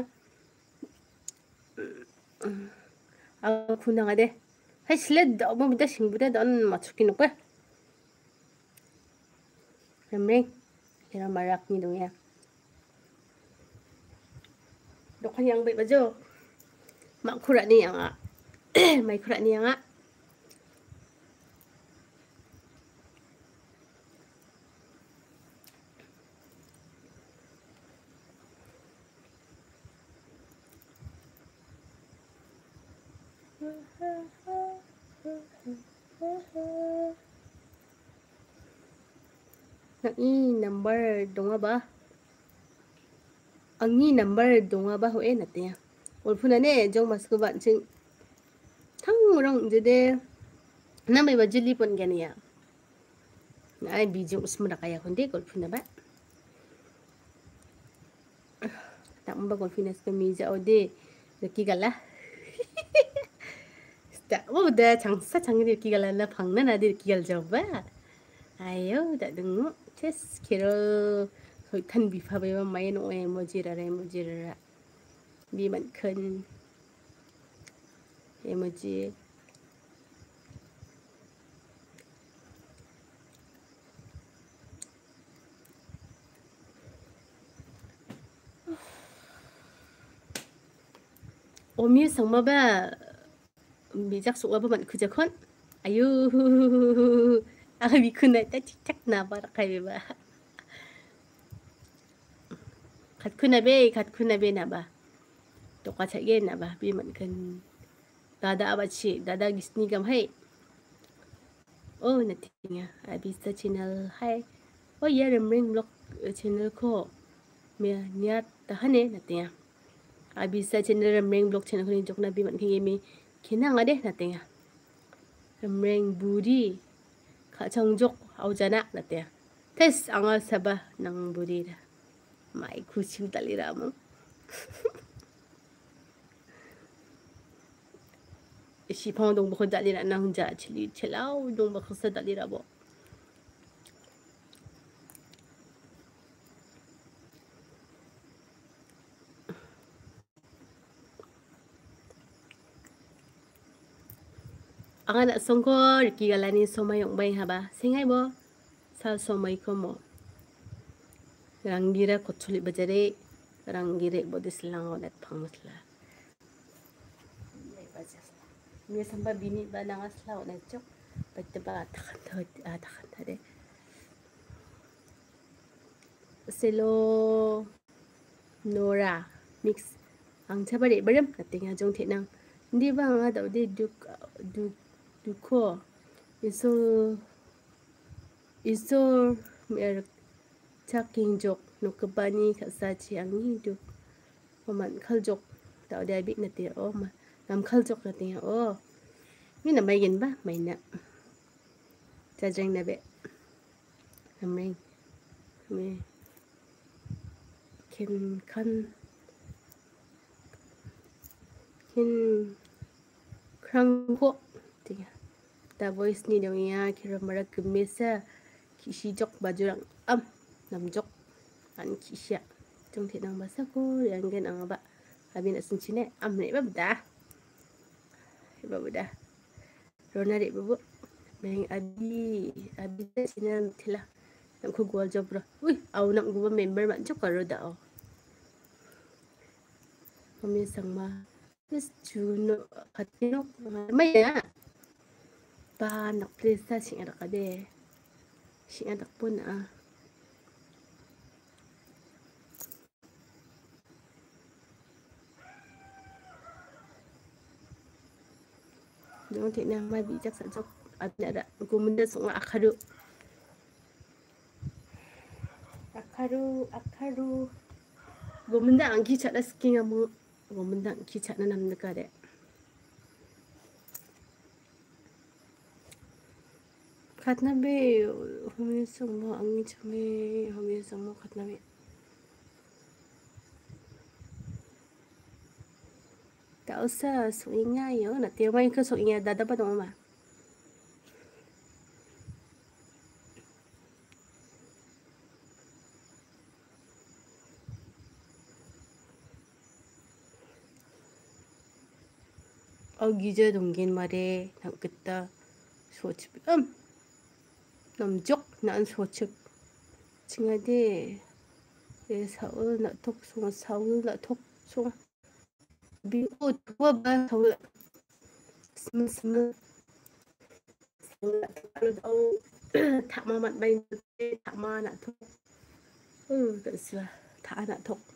आ खुना गदे हाय 슬레드 어머 미다 싱부데 넌 맞추긴 놓고 рем랭 이런 말락니 동이야 dokhan yang baik bajo mak kurat ni yang ah mai kurat ni yang ah nak i number donga ba angi number donga ba hoe na te 올푸나 네 정 마스크 반칭 탕무랑 이제 남의 바질리 본 게니야 나이 비중 웃음을 가야 건데 골프나 봐 tak mbak golfina sekamiza ode ki gala tak oh dah changsa changi ki gala la phangna na dir ki gal jawba ayo da dungu tes kiro hoi than bi pha ba mai no emoji ra emoji ra bi man khen emoji 오미 성마바 미작 속아봐 만 그저 컨 아유 아 미크나 따 틱탁 나바라 카이바 갓쿠나베 갓쿠나베 나바 똑같게 나바 비만 근 다다 아바치 다다 기스니감 하이 오 나팅야 아비스타 채널 하이 오 예름링 블록 채널 코 미야 니아 다하네 나팅야 abisa channel ramreng blog channel khoni jokna bi man khingi mi khina nga de natenga ramreng buri kha changjok aujana natea tes anga saba nang buri ra mai khusim talira mo si phang dong bokho dalira nang ja chili chelao dong bokho sa dalira bo ang anak songko riki galani somay yung bay haba singay bo sa somay ko mo rangira kochuli bajare rangire bodis lang onet pangmusla mi samba bini ba nangasla onet chok batte ba takhan thot takhan thade selo nora mix ang chabare baram katinga jong thenang ndi ba nga daw de duk duk duko iso iso mer chaking jok nokbani khasachi angi duk oman khaljok taw da bi na te o ma nam khaljok na te o mi na mai gen ba mai na cha jeng na be amring me kin kan kin krangko tiga ta voice ni dong ya kira mara gemesa kishi jok bajurang am namjok an kisya jong the nang basa ko yang gen ang ba abin asin chine am ne ba da ba da rona re bu meng abi abi ta chine thila nang ko gol job ro ui au nang gu member man chok ro da o kami sangma this juno katino mai ya ba nak presa sing ada kade sing ada pun ah dong te na mai bi jak sa jok ada ko munda sung akharu akharu akharu go munda angki chada sking amu go munda angki chada nam na kade Katnabe, humisang mo ang chame, humisang mo katnabe. Tak usah sok ingat ya, nak tiap main ke sok ingat dah dapat dong mama. Oh gija donggen mare, nak kita soch um, namjok nak soch. Cingade, eh saul nak tok song, saul nak tok song. Bi oh tua ba saul. Smell smell. Oh, tak mamat bain tak ma nak tok. Oh, tak sila, tak nak tok.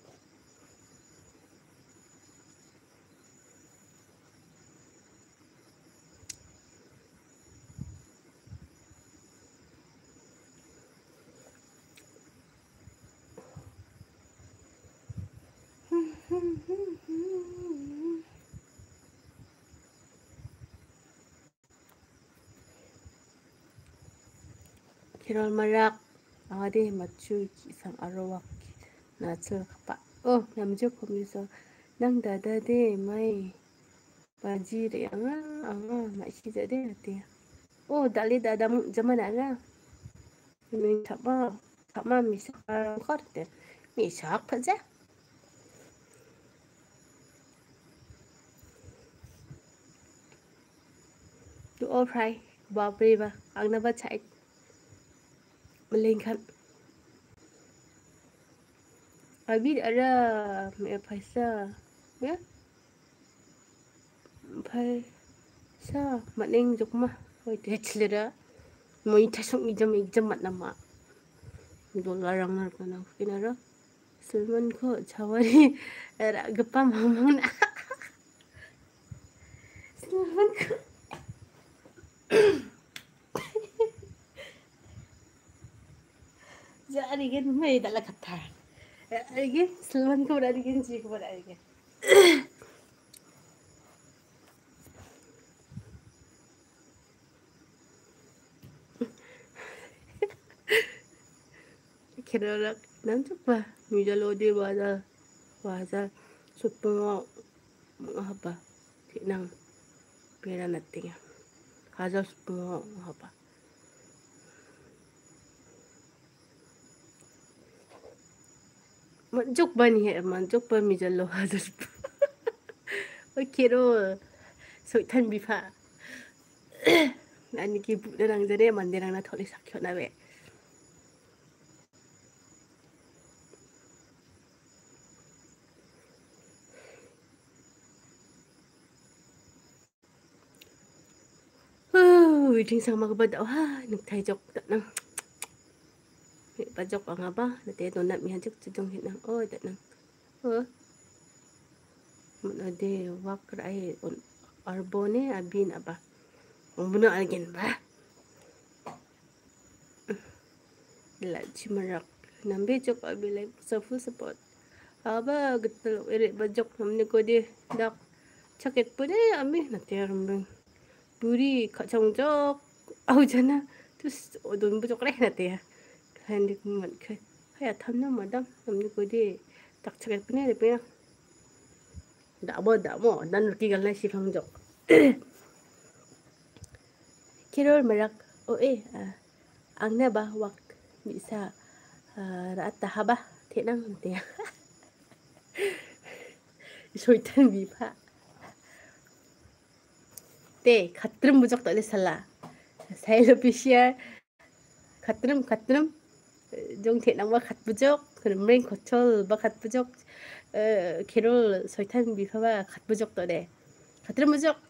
Kirol marak, ade macu kisang arawak na cel kapa. Oh, namjo komiso nang dada de mai baji de anga anga maci de de. Oh, dali dada mu zaman ala. Min tapa tapa misak korte. Misak paja. Du all right, ba breva, ang naba chai. Melengkat. Abi ada me paisa, ya? Paisa, maning jokma. Oi teh celera. Moi tasuk ijam ijam mat nama. Dolar orang nak kena kinara. Sulman ko cawari era gepa mamang na. Sulman ko. Jadi kan mai dalam kata. Again, Sulman ko dah again sih ko dah again. Kira nanti apa? Mijalo dia baca baca supaya apa? Tinang pera nanti ya. Kaza supaya apa? Manjuk bani ya, manjuk ban mijalo kaza supaya. Kira soitan bifa. Nani kibu nang jadi mandirang na tholi sakyo na be. Waiting sama kepada wah nak thai jok tak nang. Ni pajok ang apa? Nanti tu nak mihajuk cedong hit nang. Oh tak nang. Oh. Mana de wak rai on arbone abin apa? Bunuh again ba? La cimarak. Nambe jok abilai full support. Aba getel ere bajok namne ko de dak chaket pun eh ambil nanti arambeng. Buri kacang jok, au jana, terus odon bujok leh nanti ya. Kan di kumat ke, kayak tham nama madam, namni ko di tak cakap punya dia punya. Tak mau, tak mau, dan lagi galai si fam jok. Kirol merak, oh eh, ang na ba wak bisa raat tahaba, tenang nanti ya. Soitan bipa. Te, katrum bujok tak boleh salah. Saya lebih share katrum katrum jong tek nang kat bujok, kemudian kocol bakat bujok, kirol soitan bifa kat bujok tak deh. Katrum bujok.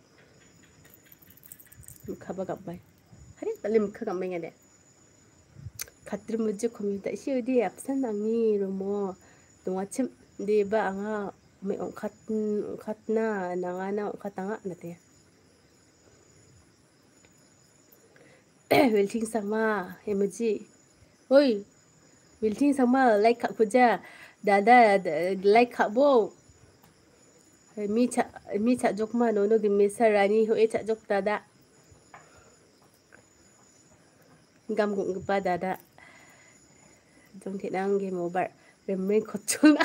Muka bagap bay. Hari tak boleh muka gambar ada. Katrum bujok kami tak siu dia absen angi rumah. Tunggu cem dia ba anga me ongkat ongkat na nangana ongkat tanga nanti ya. Wilting sama emoji. Oi. Wilting sama like kak puja. Dada like kak bo. Mi cak mi cak jok ma nono gemesa rani ho e cak jok dada. gam cũng cái ba đã đã trong thế đang game over remembering 거쳐나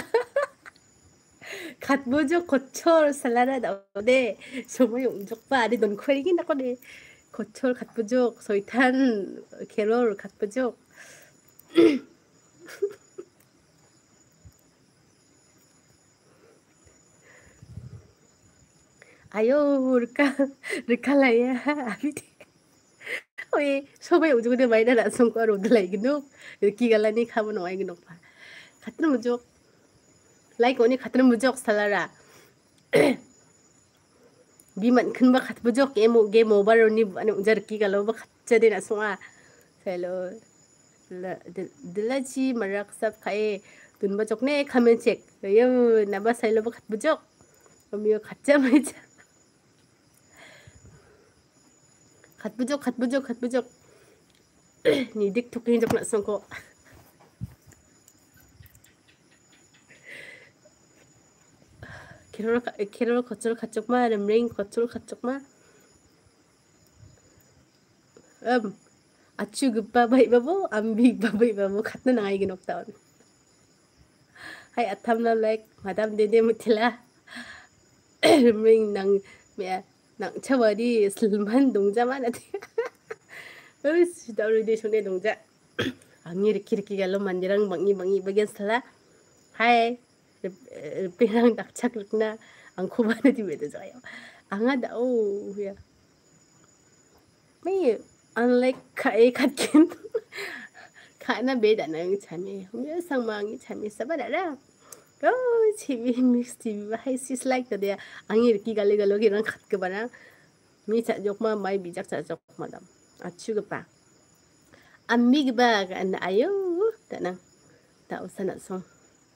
갓부족 거철 살라라 나오네 정말 용족바 아니 넌 코이긴 나거네 거철 갓부족 소이탄 캐롤 갓부족 아유 르카 르카라야 아비디 ôi sao mấy ông chú đưa máy đã xong qua rồi lại cái nước kia cái này khá là nói cái nước phải khát nó một chút lại có những khát nó một chút salara bi man khăn bác khát một chút game game over rồi ni anh ông giờ kia cái lâu bác khát chơi đến xong à hello là là chi mà ra sắp khai tuần bác chọc này comment check rồi nãy bác sai lâu bác khát một chút ông yêu khát chơi mấy chứ khát bujuk khát bujuk khát bujuk ni dik thuk hin jok na song ko kero kero khachol khachok ma ram ring khachol khachok ma um achu gpa bai babo ambi babai babo khatna nangai ginok taon hai atham na like madam dede mutila ram ring nang me nang chawari sulman dongja ma na Terus sudah udah sungai dongja. Angin kiri-kiri kalau mandirang bangi-bangi bagian setelah. Hai, pirang tak cak lukna angku mana di beda saya. Angad oh ya. Mai unlike kai katkin. Karena beda nang chami. Humya sang mangi chami sabar ada. Oh, cibi mix cibi bahai sis like tadi ya. Angin kiri kalau kirang kat ke barang. Mi cak jok ma mai bijak cak jok madam. Acu gepa. Ami gepa kan ayo tak nang. Tak usah nak song.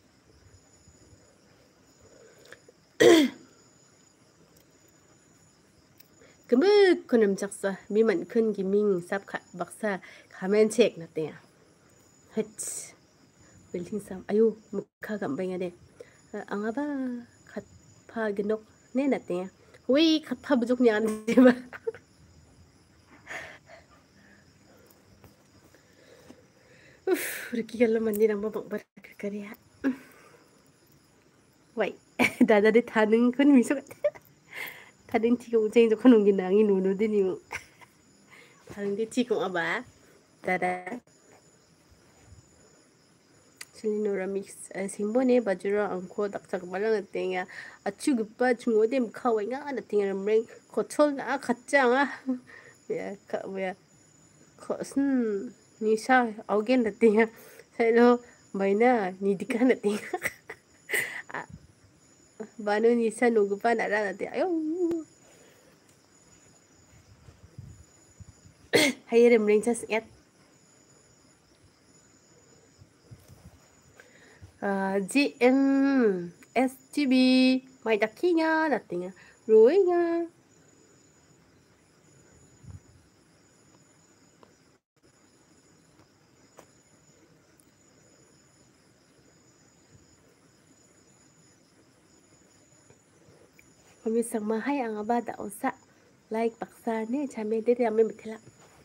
Kembe konem jaksa mi man kun giming sap kha baksa kamen check na te. Het. Building sam ayo mukha gambay nga de. Anga ba khat pa genok ne na te. Hui khat pa bujok niyan di ba. Uff, Ricky kalau mandi nang babak berkarya. Wait, dada de taneng kun misok. Taneng tiga uceng jok kunung ginangi nunu de niu. Taneng de tiga apa? Dada. Selinora mix simbone bajura angko daksak balang natinga acu gupa chungo dem kawai nga natinga ramreng kochol na kacang ah. Ya, kak ya. Kosen Nisa augen natinga selo baina nidika natinga banu Nisa nugupa nara natinga ayo hayre mring chas yat G M S T B mai dakinya natinga ruinga kami sang mahai ang aba da usa like paksa ne chame de rame mithila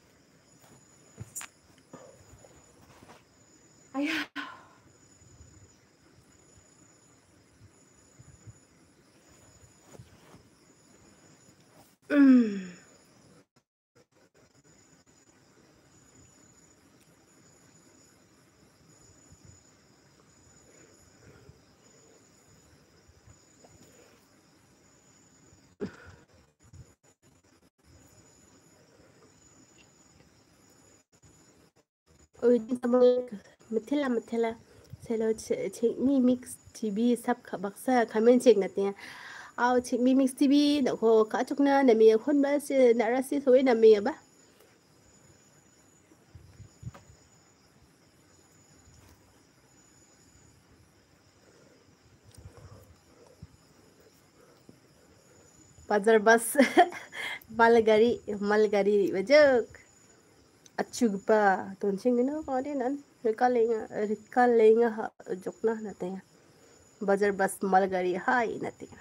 aya mm ôi mithila mithila selo check me mix tv sab kha baksa comment check natia ao check me mix tv da ko ka chukna na mi khon ba se na ra si thoi na mi ba bazar bus malgari malgari bajak acu pa ton sing no ko din an rikalenga rikalenga jokna natia bazar bus malgari hai natia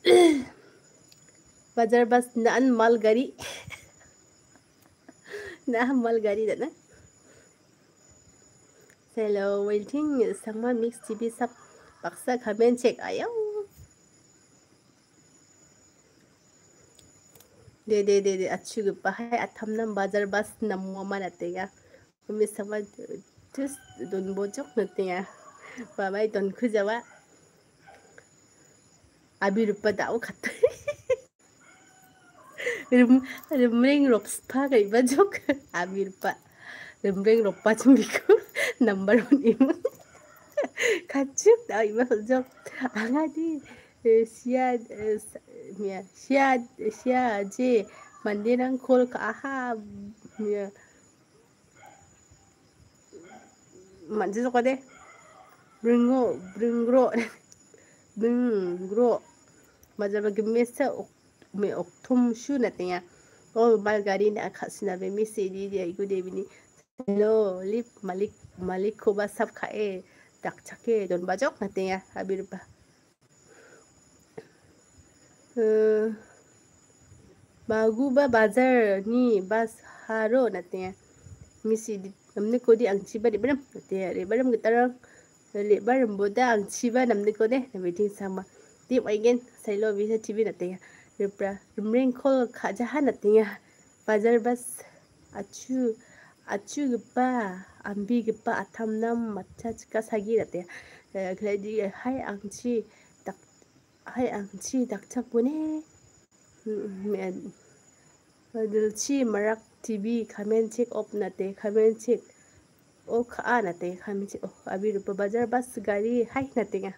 Bazar bas naan malgari. Naan malgari đó nè. Hello, waiting sama mix T V sắp baksa comment check ayo. De de de de achu gpa hai athamnam bazar bas nammo manatega. Umi sama tus don bojok natinga. Babai don kujawa. Abi rupa dao khat. Rum rumring rop spa kai bajok. Abi rupa. Rumring rop pa chumbiku. Number one imu. Kacuk dao ima bajok. Angadi sia mia sia sia je mandirang kol ka aha mia manji ko de bringo bringro bringro majaba gemesa me oktum shu natinga oh balgari na khasna be misi di di good evening hello lip malik malik ko ba sab khae dak chake don bajok natinga habir ba bagu ba bazar ni bas haro natinga misi namne ko di ang chiba di baram natinga re baram gitarang le baram boda ang chiba namne ko de na meeting sama tip again sailo bisa T V natinga repra rumring kol khaja ha natinga bazar bas achu achu gpa ambi gpa athamnam matcha chika sagi natinga gladi hai angchi tak hai angchi dak chapune Dilchi marak T V comment check op nate comment check o kha nate comment check o abi rupa bazar bas gari hai nate nga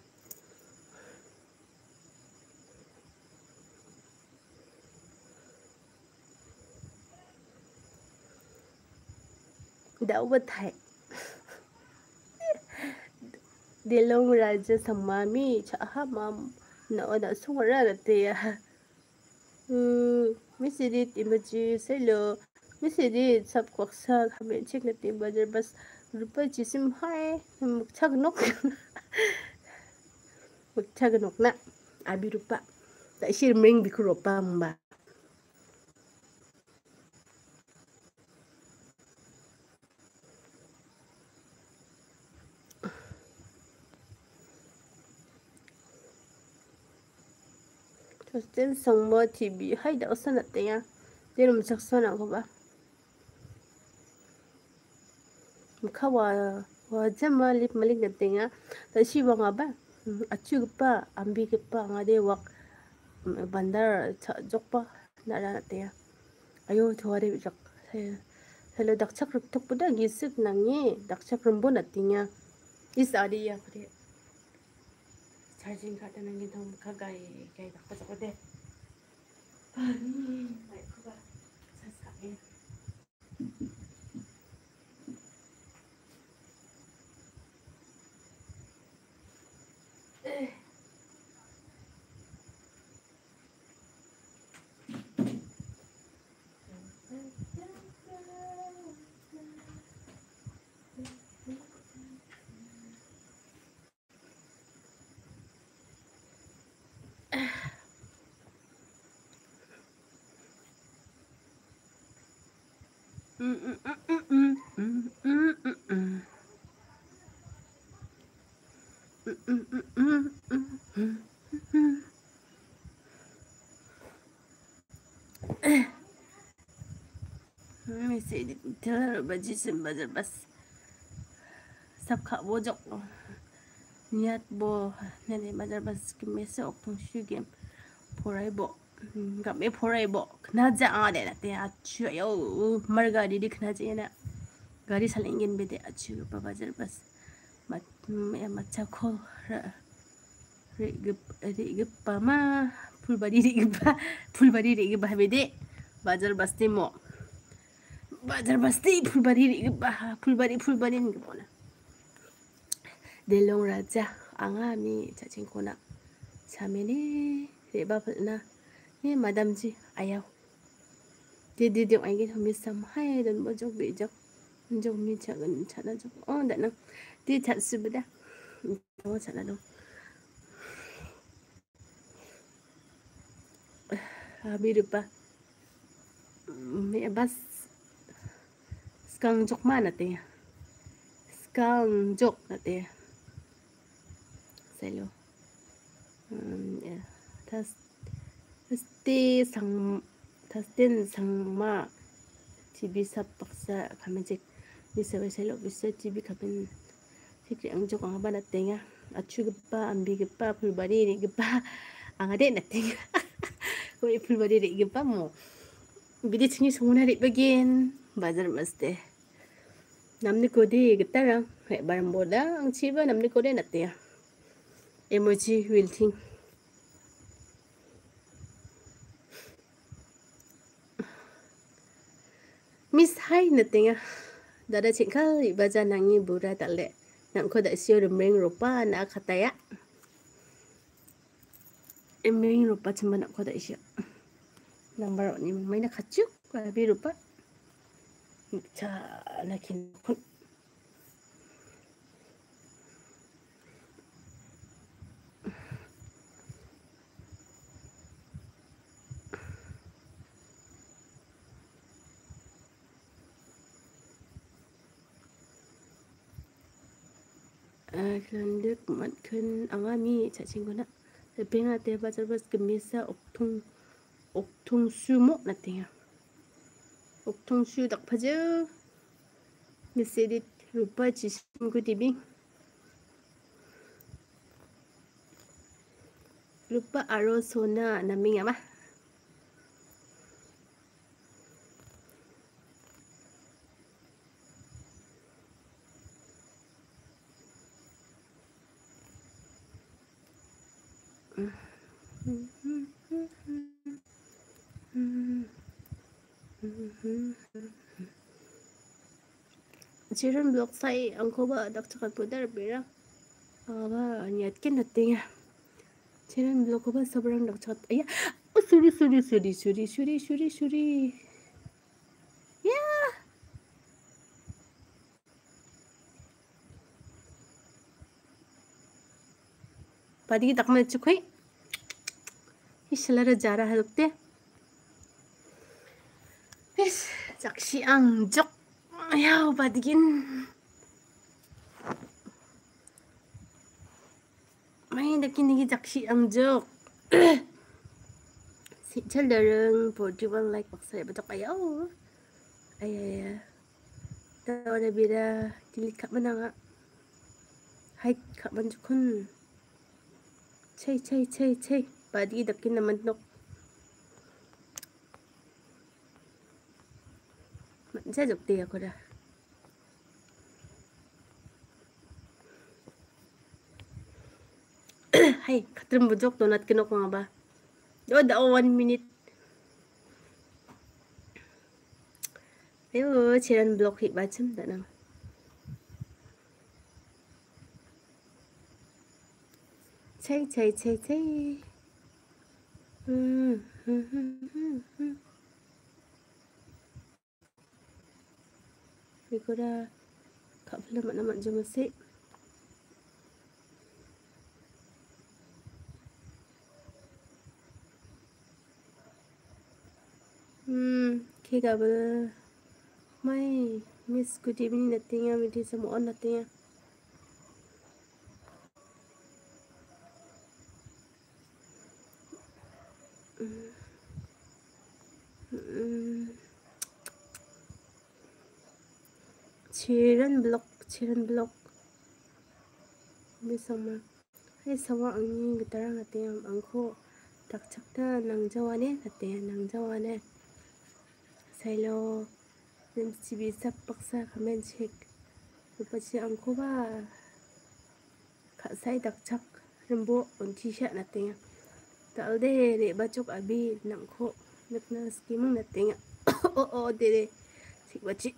dau ba thai delong raja samami cha ha mam na oda sungara nate ya misidit imaji selo misidit sab kwaksa comment check nate bazar bas rupa jisim hai mukchak nok mukchak nok na abi rupa da shir mring bikuropa mba Justin songmo T V hai da osan natenga derum saksona ko ba mukha wa wa jama lip malik natenga da shi wa nga ba achu pa ambi ke pa nga de wak bandar jokpa na na natenga ayo thore jak hello dakchak rup thok puda gisik nangi dakchak rumbo natinga is adiya kre charging card nangi thong kagai kai dakpa sakode ani mai kuba sasae eh misi di ter baji sembajar bas sab kha bojok niat bo nene bajar bas kemese oktung shu game porai bo gam e porai bo kna ja ade na te achu yo marga di dikna je na gari salengin bede achu ba bajar bas mat me macha kho re gep re gep pa ma fulbari re gep fulbari re gep bede bajar bas te mo Bazar basti fulbari bah fulbari fulbari ngibona delong raja anga mi chaching kona chamene reba na ni madam ji ayaw de de de ai ge mi sam hai dan bo jok be jok jok mi chagan chana jok on da na di chat subda to chana do Habirupa. May bas skang jok mana te. Skang jok na te. Selo. Um, yeah. Tas Tasti sang tastin sang ma tibi sa paksa kami cek bisa selo bisa tibi kami cek ang jok ang ba nating achu gepa ambi gepa pulbari ni gepa ang ade nating ko pulbari ni gepa mo bidi chini sungna ri bagin bazar maste namni ko di getarang he baram boda ang chiba namni ko de nating emoji will think Miss Hai nating dada chingkal ibaja nangi bura tale nang ko da sio remeng rupa na khataya emeng rupa chamba na ko da sio number ni mai na khachu ka bi rupa cha na kin kun Klandek mat kun angami cha chingona te penga te ba charbas kemisa oktung oktung sumo nating oktung su dak phaje misedit rupa chi sim ku tibi rupa aro sona naming ama Chiran blok sai angko ba dak chakat pudar bera aba niat ken nating Chiran blok ba sabrang dak chakat aya oh suri suri suri suri suri suri suri ya padi tak ma chukoi islara jara halukte is jakshi ang jok ayaw padigin may nakinigi jakshi ang jok si chalarang forty-one like baksa batok ayaw ay ay tawa na bira kilik ka man nga hay ka man jukun chay chay chay chay padi dakin naman nok Sa jukti ako na. Hay, katrim bujok donat kinok nga ba? O, dao one minute. Ayo, chiran block hit bacam tak nang. Chay, chay, chay, chay. Hmm, hmm, hmm, hmm, hmm. Ko dah kat film mak-mak je masih. Hmm, okay dah ber. Mai, miss good evening nating ya, mesti semua on nating ya. Hmm. Chiran block, chiran block. Bisama. Hai sawa ang gitara nating angko. Tak chak na nang jawane nating nang jawane. Sailo. Nem si bisa paksa kamen check. Lupa si angko ba. Kak sai tak chak. Rembo on t-shirt nating. Tak de de bacok abi nangko. Nak na skimang nating. Oh oh de de. Sik baci.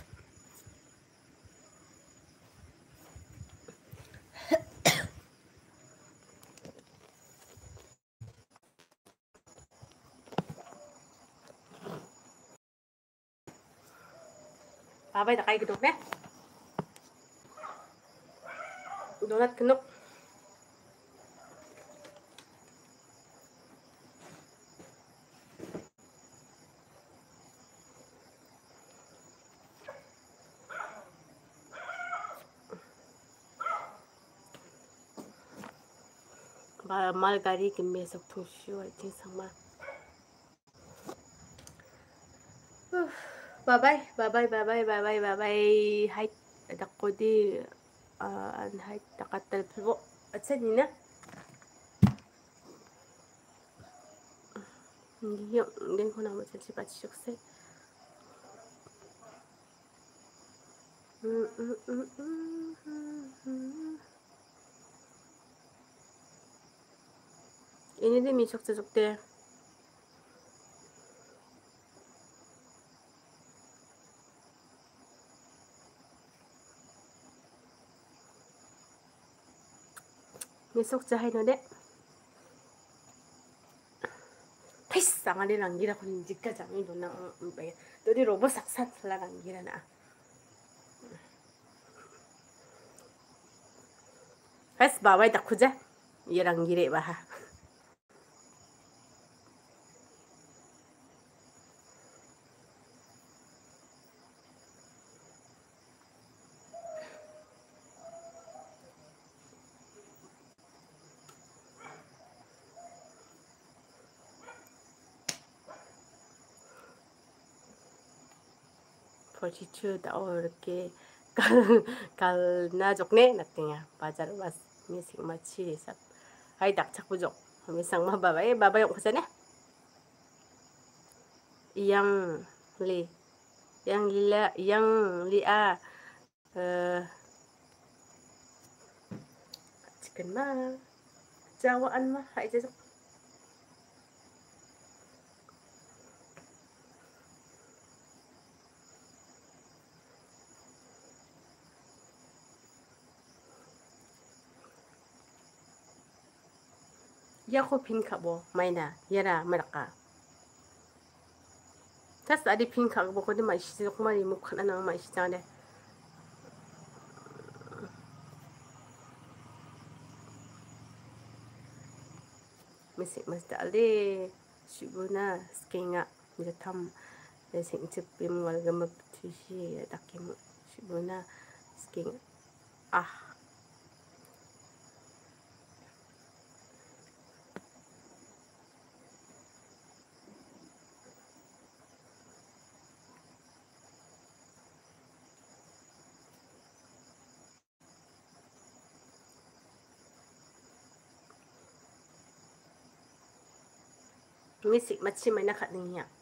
Babay na kayo gudok na. Donat kenok. 말가리 김매석 통슈 화이팅 상마. 바이바이 바이바이 바이바이 바이바이 바이바이 하이 dakodi an hay takatal pulbo at sa nina hindi hindi ko na masalsipat siya ini din mi sok sok te misok jahay no de sang ada lang gira kun jika jangi do na bay do di robo saksat la lang gira na has babay tak khuja yerang gire ba ha forty-two tao 이렇게 갈 나족네 나띵야 바자르 왔 미식 마치 삽 아이 낙착 부족 미상 마바바에 바바용 고자네 yang li yang lila yang lia eh chicken ma jawaan ma hai jajok ya ko pin kabo maina yara maraka tas adi pin kabo ko de mai shi ko mari mu khana na mai shi tane misi mas dale shibuna skinga ni tham de sing chip pim wal gam tishi takim shibuna sking ah misik machi mai na khat ning ya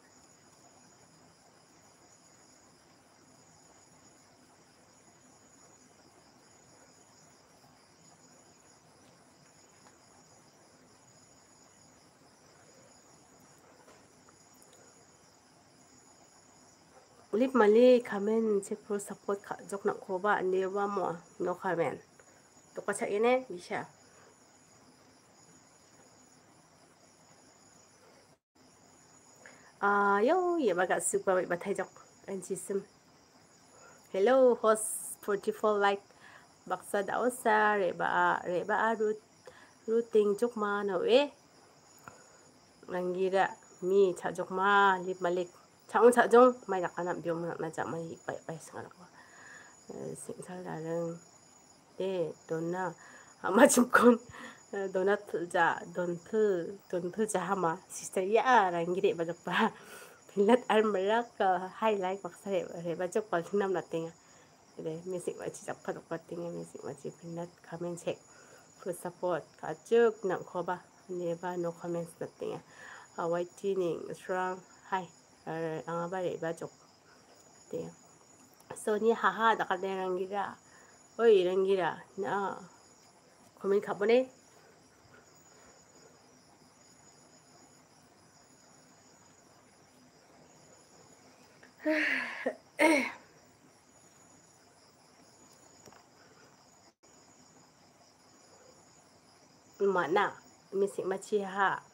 ulip mali comment che pro support kha jok na khoba ane wa mo no comment to ka cha ine bisha ayo ya baga super ba thai jok an jisum hello host forty-four like baksa dausa reba reba ru ruting jok ma no e rangira mi cha jok ma lip malik chang cha jong mai dak kanam biom na cha mai pai pai sang ko sing sal da reng de donna ama chukon donat ja don thu don thu ja hama sister ya rangire ba jok ba pilat al marak highlight baksa re ba jok pal nam la tenga de music wa chi jak pha dok pa tenga music wa chi pilat comment check for support ka juk nam ko ba ne ba no comments la tenga awai tining strong hi ang ba re ba jok tenga so ni haha da ka de rangira oi rangira na comment ka bone mana misik machi ha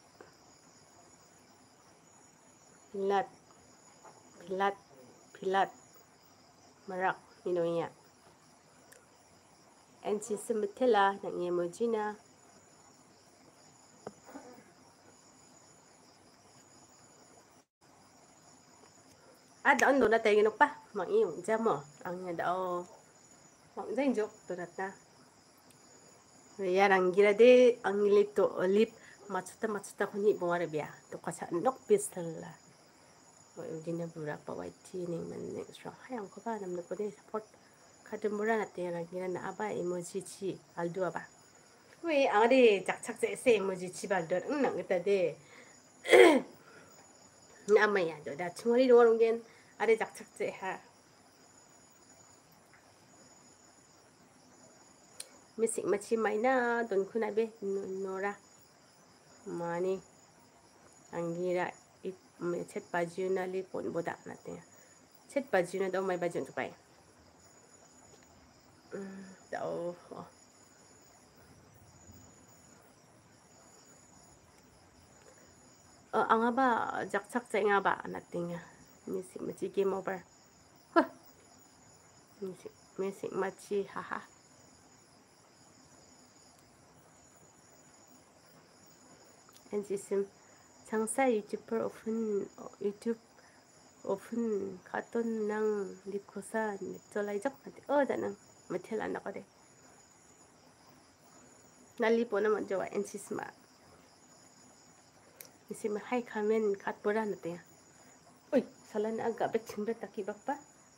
pilat pilat pilat marak minonya anci semetela nak emojina ada on donat tayo pa mang iyong jamo ang nya dao mang zain jok donat na Ya rangira de angilip to lip matsuta matsuta kuni bongare bia to kasa nok pisala. Dina berapa waiti ning man ning strong hayang ko ba nam ko de support kademura na te rangira na aba emoji chi aldu aba. We angade jakchak je se emoji chi bal dor nang kita de na maya do da chungori do rongen are jakchak je ha. Misik machi maina don kuna be nora mani angira it chet baju na li pon boda na te chet baju na do mai baju tu pai tao anga ba jak chak che nga ba na tinga misik machi game over misik misik machi haha and 지금 장사 유튜버 오픈 유튜브 오픈 카톤 낭 리코사 넷절라이 적한테 어다는 메텔 안 나거든 날리 보는 먼저 와 엔시스마 이시면 하이 카멘 갓 보라 나대야 어이 살란 아가 백침베 딱히 바빠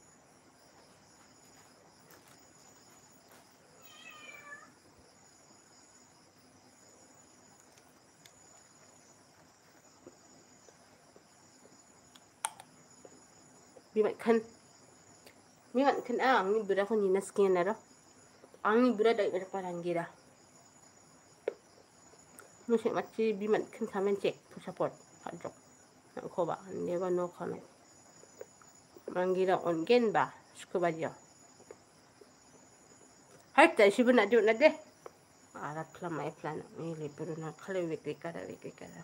Bimat kan bimat kan ang ni bura ko ni naskin na ro ang ni bura dai parang gira musik machi bimat kan kamen check to support padrok nang ko ba never no comment mangira on gen ba scuba dio hatta shibu na dio na de ara klama e plan ni le pero na khale wek kara wek kara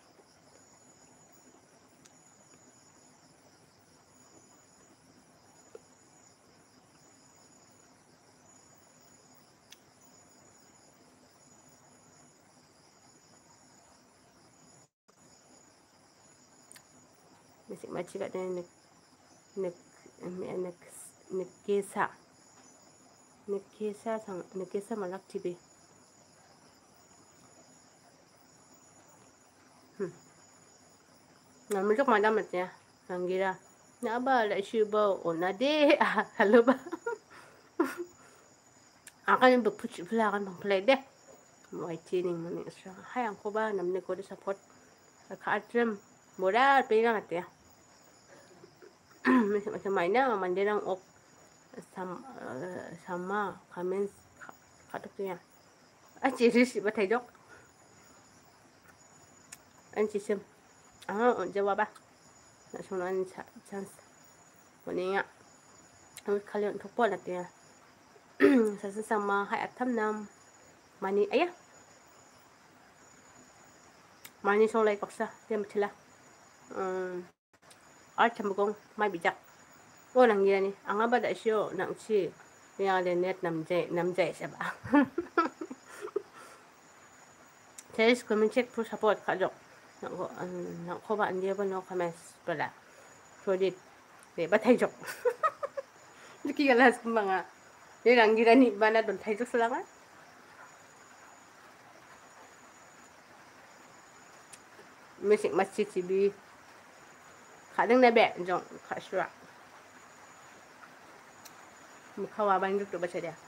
Masih macam kat dia nak nak nak nak kesa nak kesa sang nak kesa malak tibe hmm namun jok madam matnya sangira na ba la shuba onade halo ba akan berpucuk pula akan play deh mai training mana Israel hayang ko ba namne ko de support ka atram moral pengang atya macam mana mandirang ok sama sama comments katok tu ya aci sih batai jok anci sim ah jawab ah nak sunan chance mana ya kalian tu pun nanti ya saya sama hai atam nam mani ayah mani solai paksa dia macam lah ở trong công mai bị chặt cô nàng gì này ăn ba đại siêu nặng chi nhà lên net nằm dậy nằm dậy sẽ bảo thế thì mình check for support cả rồi nặng cô nặng cô bạn đi bên nó comment bala rồi đi để bắt thay chọc cái cái là bằng à cái nàng gì này bạn đã đồn thay chọc lắm á mình sẽ mất chi chi bi kadang na be jong khashwa mukhawa banjuk to baca dia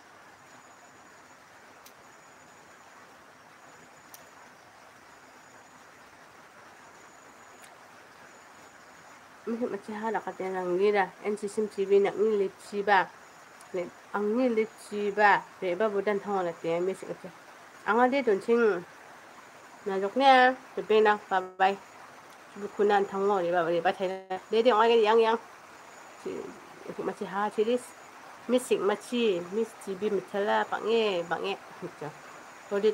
mungkin macam hala kata yang gira en sistem T V nak ni lip siba le ang ni lip siba reba budan thong la te mesi kata ang ade don ching na joknya te pena bye bye bukunan thang ngồi ba ba thai để để ai cái yang yang thì macam ha series missing machi miss tv mitala bange bange gitu kodit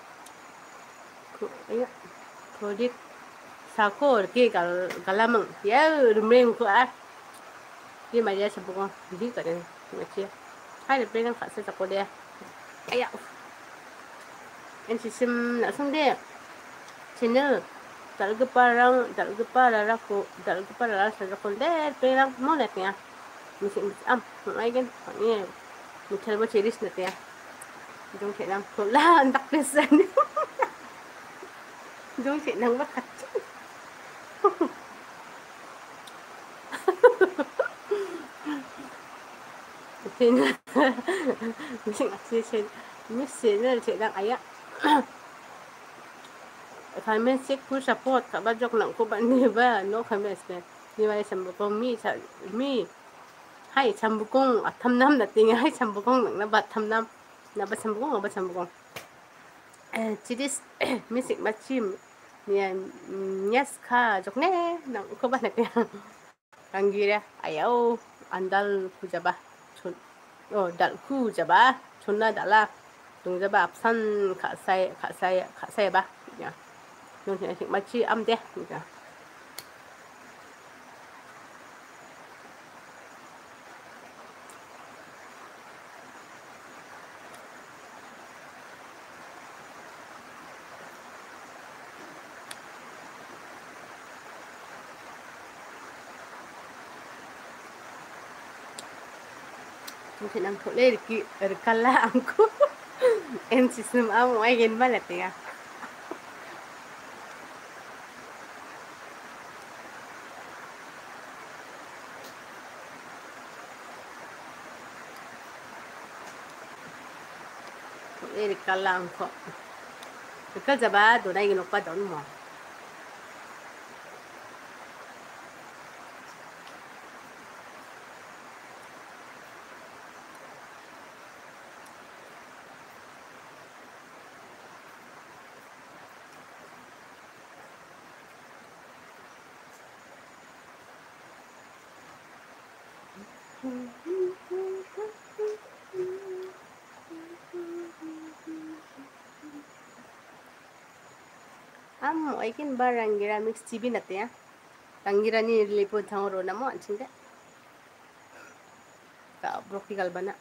ya kodit sako ke gal galamang ya rumeng ko ah dia mai dia sebut di kat dia macam hai dia pegang kat sako dia ayah en sistem nak sang dia channel talaga parang talaga para rako talaga para sa kondet perang mo na tiya misik am ay gan ni mitel ba series na tiya Dung chị năng thổ la đặc biệt dân. Dung chị năng bắt khắc. Thì chị chị chị miss chị đang ấy ạ. Kami sik ku support ka bajok nang ko ba ni ba no kami ste ni ba sambu ko mi sa mi hai sambu kong atham nam na tinga hai sambu kong nang na ba tham nam na ba sambu kong ba sambu kong eh chidis mi sik ma chim ni nyas kha jok ne nang ko ba na kya rangira ayo andal ku jaba chun oh dal ku jaba chunna dala tung jaba apsan kha sai kha sai kha sai ba ya nung thì mà chi âm thế nung thì năng thổi lên ki kala angku em chỉ xem ao ai gen ba là thế thổi lên kala angku cái giờ ba đồ này nó quá đón mà am ai kin ba rangira mix chibi na te rangira ni lipo thang ro na mo chinga ka broki gal bana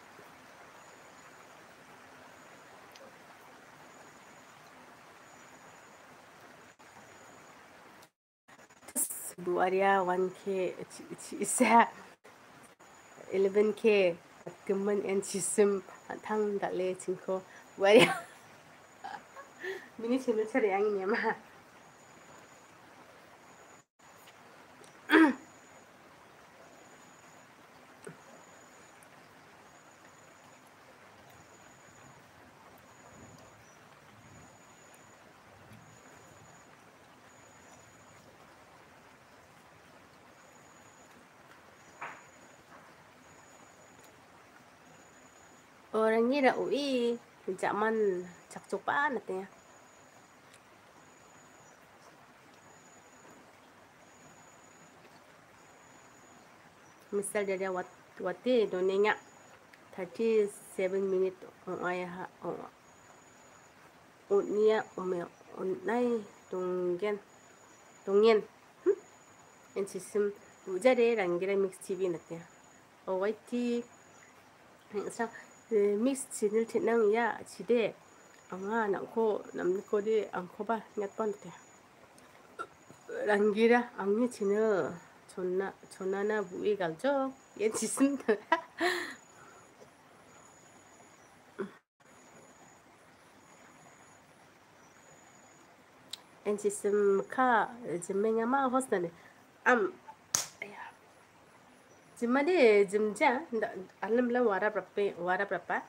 buaria one k isa eleven k kemen en system thang da le chingko buaria mini chinu chare yang ni ma orang ni dah ui zaman cak coba nanti ya misal dia ada wat wati donenya thirty seven minute on ayah on unia ome on nai tunggen tunggen en sistem ujare rangira mix tv nanti ya o waiti sa mix channel thenang ya chide anga nangko namni ko de angko ba ngatpan te rangira angni chine chonna chonnana bui galjo yen sistem en sistem ka jemenga ma hostane am jemade jemja alam la wara prape wara prapa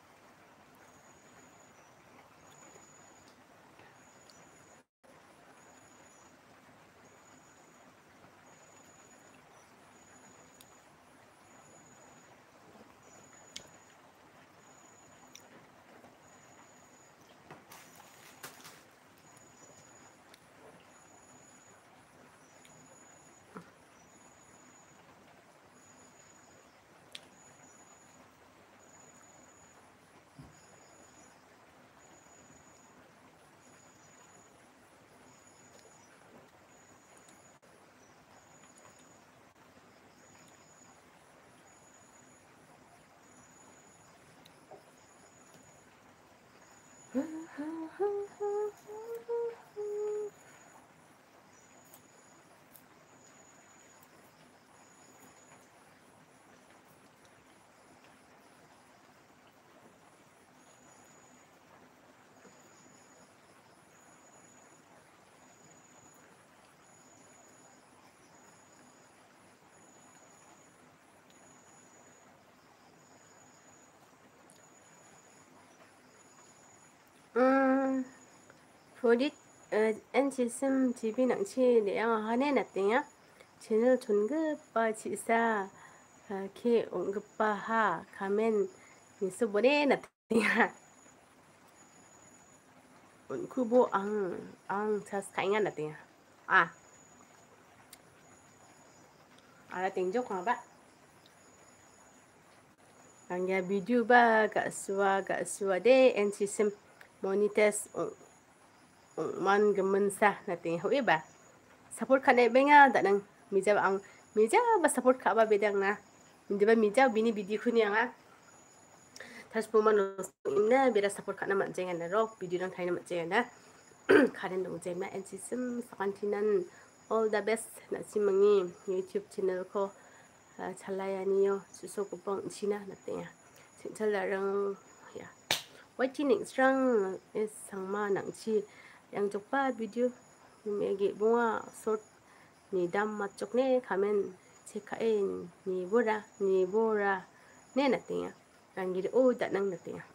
보릿 엔치슴 집이 낭치 내양 하네 나땡야 채널 존급바 치사 키 온급바하 가면 미스보네 나땡야 kubo ang ang chas kaingan natin à à là tiếng chúc hả bạn ang ya video ba ga suwa ga suwa de en si sim monites man gemen sa natin hui ba support ka ne benga da nang mija ang mija ba support ka ba bedang na mija ba mija bini video khuni anga 다시 보면 있나 비라 support ka na man jenga na ro video nang thai na man jenga na karen dong jema en si sim sakantinan all the best na simangi YouTube channel ko chalaya suso kupang china natin ya sinchalarang ya waiting strong is sangma nang chi yang jokpa video megi bunga sort ni dam machok ne kamen chekaen ni bora ni bora ne natin ya rangir o da nang natin ya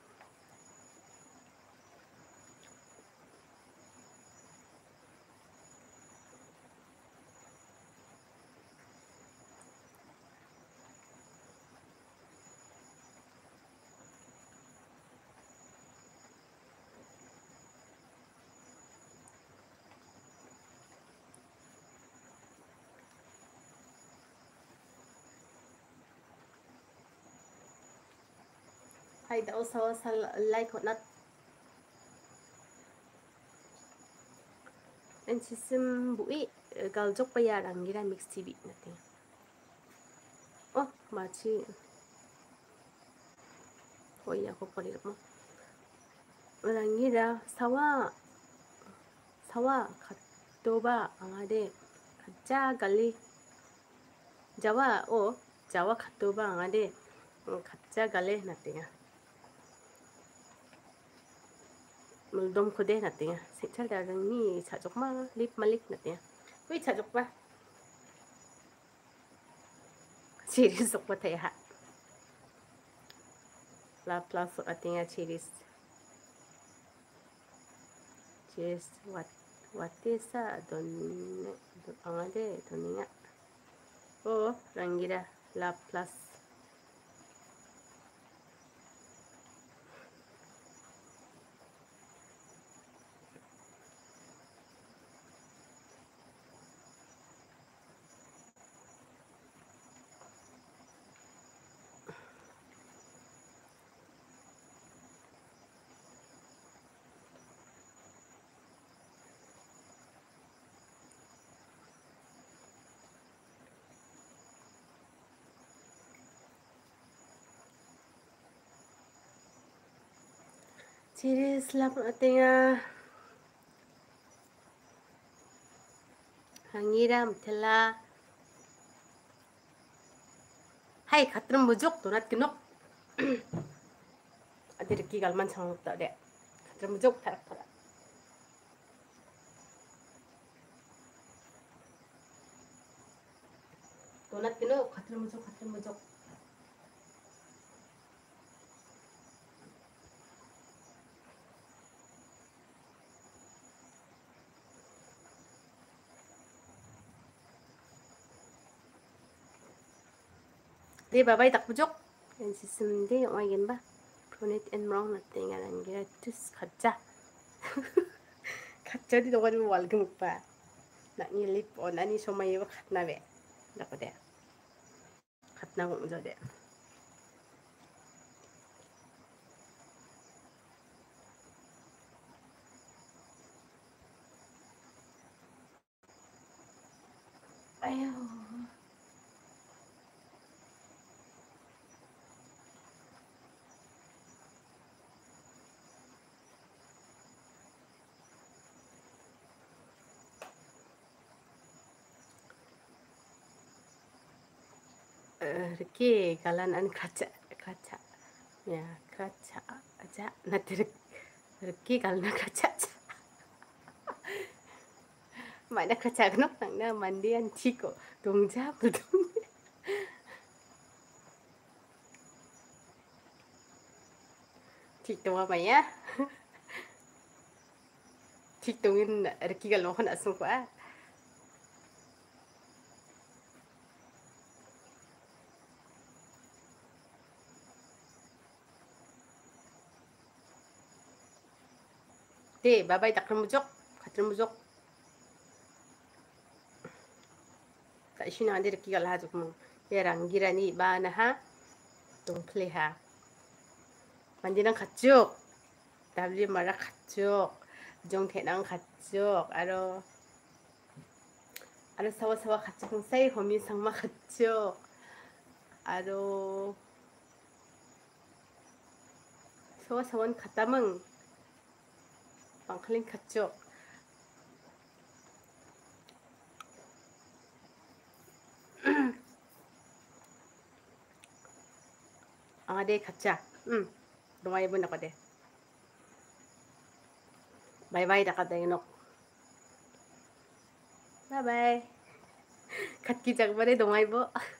hay da usawa sa like or not en sisim bui gal jok pa ya rangira mix tv natin oh machi hoy ako pari mo rangira sawa sawa khattoba angade khacha gali jawa o jawa khattoba angade khacha gale natin muldom khode natin sechal darang ni chajok ma lip malik natin ui chajok ba series sok pa tayo ha la plus ating series series what what is a don angade doninga oh rangira la plus series lap ating hangiram tela hai khatram mujok donat kinok adir ki galman changok ta de khatram mujok tharak thara donat kinok khatram mujok khatram mujok de babay tak mujok en sisim de oi gen ba pronet en wrong natin nga rangira tus khacha khacha di dogan mo walgam pa na ni lip on ani somay ba khatna be dako de khatna ko jo de ayo Riki kalan an kaca kaca ya kaca aja nanti Riki kalan kaca mana kaca kenok nang mandian ciko dongja bedong cik tua apa ya 틱동인 이렇게 갈롱한 asung kwa. Ti, babay takram mujok, katram mujok. Tak ishina andi i렇게 gal hajuk mo. Yerang girani ba na ha. 동플레 ha. 만디랑 가쭉. W 마라 가쭉. 정태랑 가쭉. 아로 아로 사와 사와 가쭉 사이 호미 상마 가쭉. 아로 사와 사원 가담응 방클린 가쭉. Ang ade kacha. Hmm. Dumay mo na ko de. Bye bye da ka de nok. Bye bye. Kat ki jag bare dumay bo.